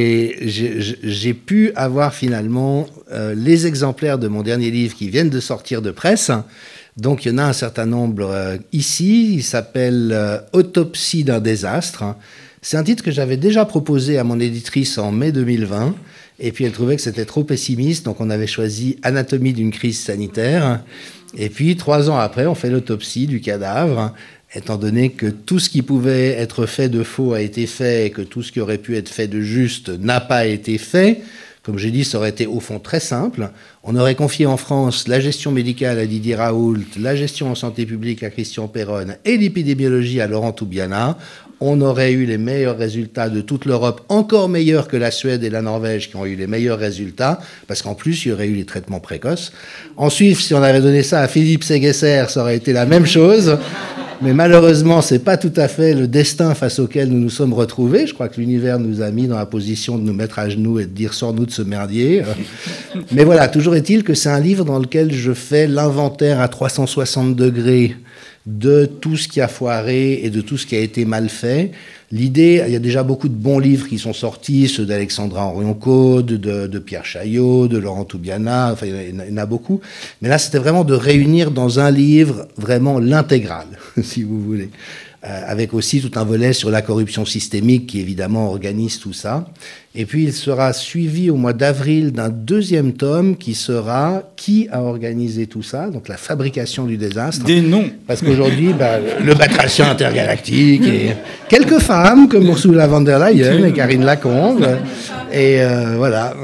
j'ai pu avoir finalement les exemplaires de mon dernier livre qui viennent de sortir de presse. Donc, il y en a un certain nombre ici. Il s'appelle Autopsie d'un désastre. C'est un titre que j'avais déjà proposé à mon éditrice en mai 2020. Et puis, elle trouvait que c'était trop pessimiste. Donc, on avait choisi Anatomie d'une crise sanitaire. Et puis, 3 ans après, on fait l'autopsie du cadavre. Étant donné que tout ce qui pouvait être fait de faux a été fait et que tout ce qui aurait pu être fait de juste n'a pas été fait, comme j'ai dit, ça aurait été au fond très simple. On aurait confié en France la gestion médicale à Didier Raoult, la gestion en santé publique à Christian Perronne et l'épidémiologie à Laurent Toubiana. On aurait eu les meilleurs résultats de toute l'Europe, encore meilleurs que la Suède et la Norvège qui ont eu les meilleurs résultats, parce qu'en plus, il y aurait eu les traitements précoces. Ensuite, si on avait donné ça à Philippe Séguesser, ça aurait été la même chose. Mais malheureusement, ce n'est pas tout à fait le destin face auquel nous nous sommes retrouvés. Je crois que l'univers nous a mis dans la position de nous mettre à genoux et de dire « sors-nous de ce merdier ». Mais voilà, toujours est-il que c'est un livre dans lequel je fais l'inventaire à 360 degrés de tout ce qui a foiré et de tout ce qui a été mal fait. L'idée, il y a déjà beaucoup de bons livres qui sont sortis, ceux d'Alexandra Henrion-Caude, de Pierre Chaillot, de Laurent Toubiana, enfin il y en a beaucoup. Mais là, c'était vraiment de réunir dans un livre vraiment l'intégrale, si vous voulez. Avec aussi tout un volet sur la corruption systémique qui évidemment organise tout ça. Et puis il sera suivi au mois d'avril d'un 2e tome qui sera « Qui a organisé tout ça ?» Donc la fabrication du désastre. Des noms. Parce qu'aujourd'hui, le batracien intergalactique et quelques femmes comme Ursula von der Leyen et Karine Lacombe. Et voilà.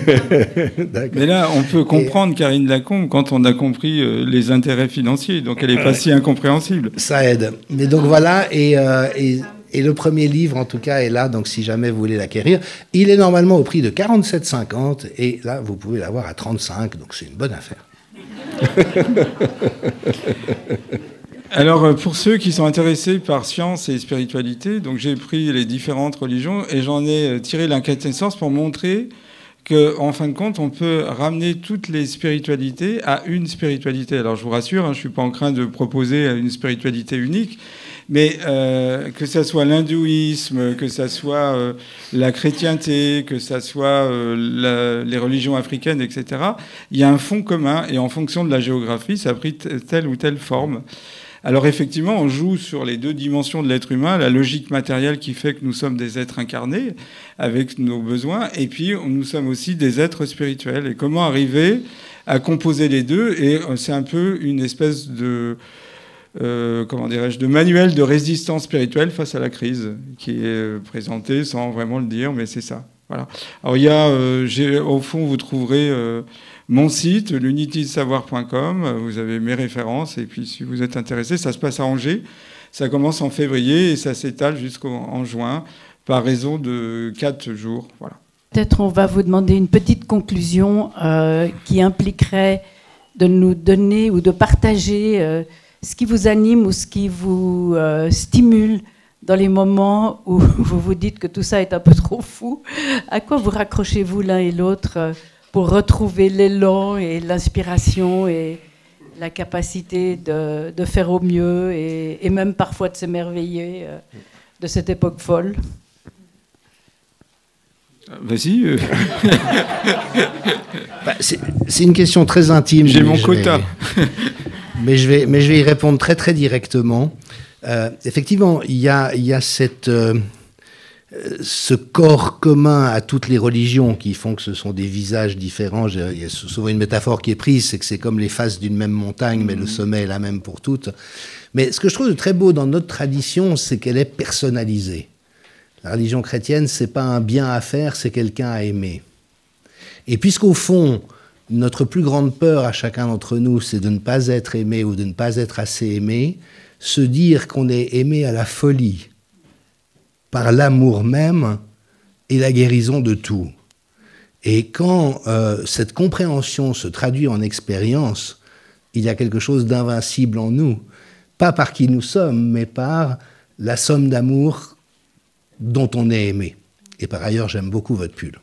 Mais là, on peut comprendre Karine Lacombe quand on a compris les intérêts financiers. Donc elle n'est pas si incompréhensible. Ça aide. Mais donc voilà, et le premier livre, en tout cas, est là, donc si jamais vous voulez l'acquérir. Il est normalement au prix de 47,50 et là, vous pouvez l'avoir à 35, donc c'est une bonne affaire. Alors, pour ceux qui sont intéressés par science et spiritualité, donc j'ai pris les différentes religions et j'en ai tiré la quintessence pour montrer qu'en fin de compte, on peut ramener toutes les spiritualités à une spiritualité. Alors, je vous rassure, je ne suis pas en train de proposer une spiritualité unique, mais que ça soit l'hindouisme, que ça soit la chrétienté, que ça soit les religions africaines, etc., il y a un fond commun et en fonction de la géographie, ça a pris telle ou telle forme. Alors effectivement, on joue sur les 2 dimensions de l'être humain, la logique matérielle qui fait que nous sommes des êtres incarnés avec nos besoins, et puis nous sommes aussi des êtres spirituels. Et comment arriver à composer les deux? Et c'est un peu une espèce de... de manuel de résistance spirituelle face à la crise qui est présenté sans vraiment le dire, mais c'est ça. Voilà. Alors il y a, au fond, vous trouverez mon site, l'unitysavoir.com, vous avez mes références, et puis si vous êtes intéressé, ça se passe à Angers, ça commence en février et ça s'étale jusqu'en juin par raison de 4 jours. Voilà. Peut-être on va vous demander une petite conclusion qui impliquerait de nous donner ou de partager ce qui vous anime ou ce qui vous stimule dans les moments où vous vous dites que tout ça est un peu trop fou. À quoi vous raccrochez-vous l'un et l'autre pour retrouver l'élan et l'inspiration et la capacité de faire au mieux et même parfois de s'émerveiller de cette époque folle? Vas-y. C'est une question très intime. J'ai mon quota. Mais je vais y répondre très très directement. Effectivement, il y a ce corps commun à toutes les religions qui font que ce sont des visages différents. Il y a souvent une métaphore qui est prise, c'est que c'est comme les faces d'une même montagne, mais le sommet est la même pour toutes. Mais ce que je trouve de très beau dans notre tradition, c'est qu'elle est personnalisée. La religion chrétienne, c'est pas un bien à faire, c'est quelqu'un à aimer. Et puisqu'au fond, notre plus grande peur à chacun d'entre nous, c'est de ne pas être aimé ou de ne pas être assez aimé, se dire qu'on est aimé à la folie par l'amour même est la guérison de tout. Et quand cette compréhension se traduit en expérience, il y a quelque chose d'invincible en nous, pas par qui nous sommes, mais par la somme d'amour dont on est aimé. Et par ailleurs, j'aime beaucoup votre pull.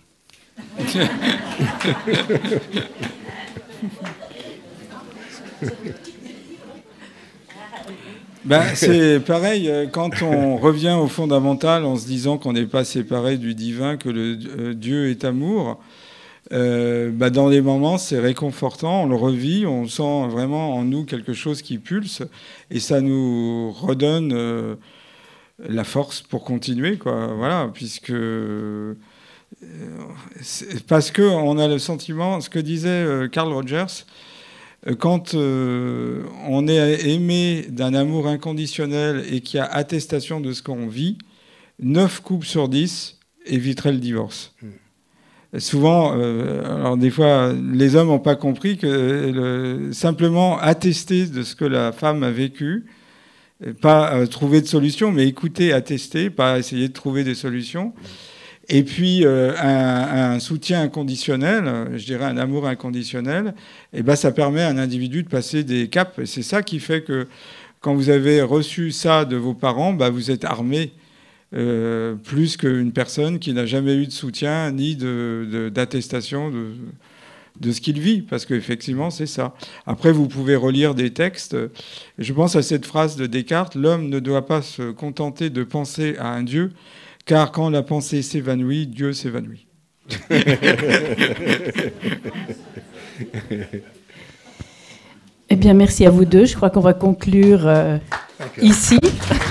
C'est pareil, quand on revient au fondamental en se disant qu'on n'est pas séparé du divin, que Dieu est amour, dans des moments, c'est réconfortant, on le revit, on sent vraiment en nous quelque chose qui pulse, et ça nous redonne la force pour continuer, quoi. Voilà, puisque... parce qu'on a le sentiment, ce que disait Carl Rogers, quand on est aimé d'un amour inconditionnel et qu'il y a attestation de ce qu'on vit, 9 couples sur 10 éviteraient le divorce. Souvent, alors des fois, les hommes n'ont pas compris que simplement attester de ce que la femme a vécu, pas trouver de solution, mais écouter, attester, pas essayer de trouver des solutions. Et puis, un soutien inconditionnel, je dirais un amour inconditionnel, ça permet à un individu de passer des caps. Et c'est ça qui fait que quand vous avez reçu ça de vos parents, vous êtes armé plus qu'une personne qui n'a jamais eu de soutien ni d'attestation de ce qu'il vit, parce qu'effectivement, c'est ça. Après, vous pouvez relire des textes. Je pense à cette phrase de Descartes, « L'homme ne doit pas se contenter de penser à un Dieu, car quand la pensée s'évanouit, Dieu s'évanouit. » Eh bien, merci à vous deux. Je crois qu'on va conclure ici.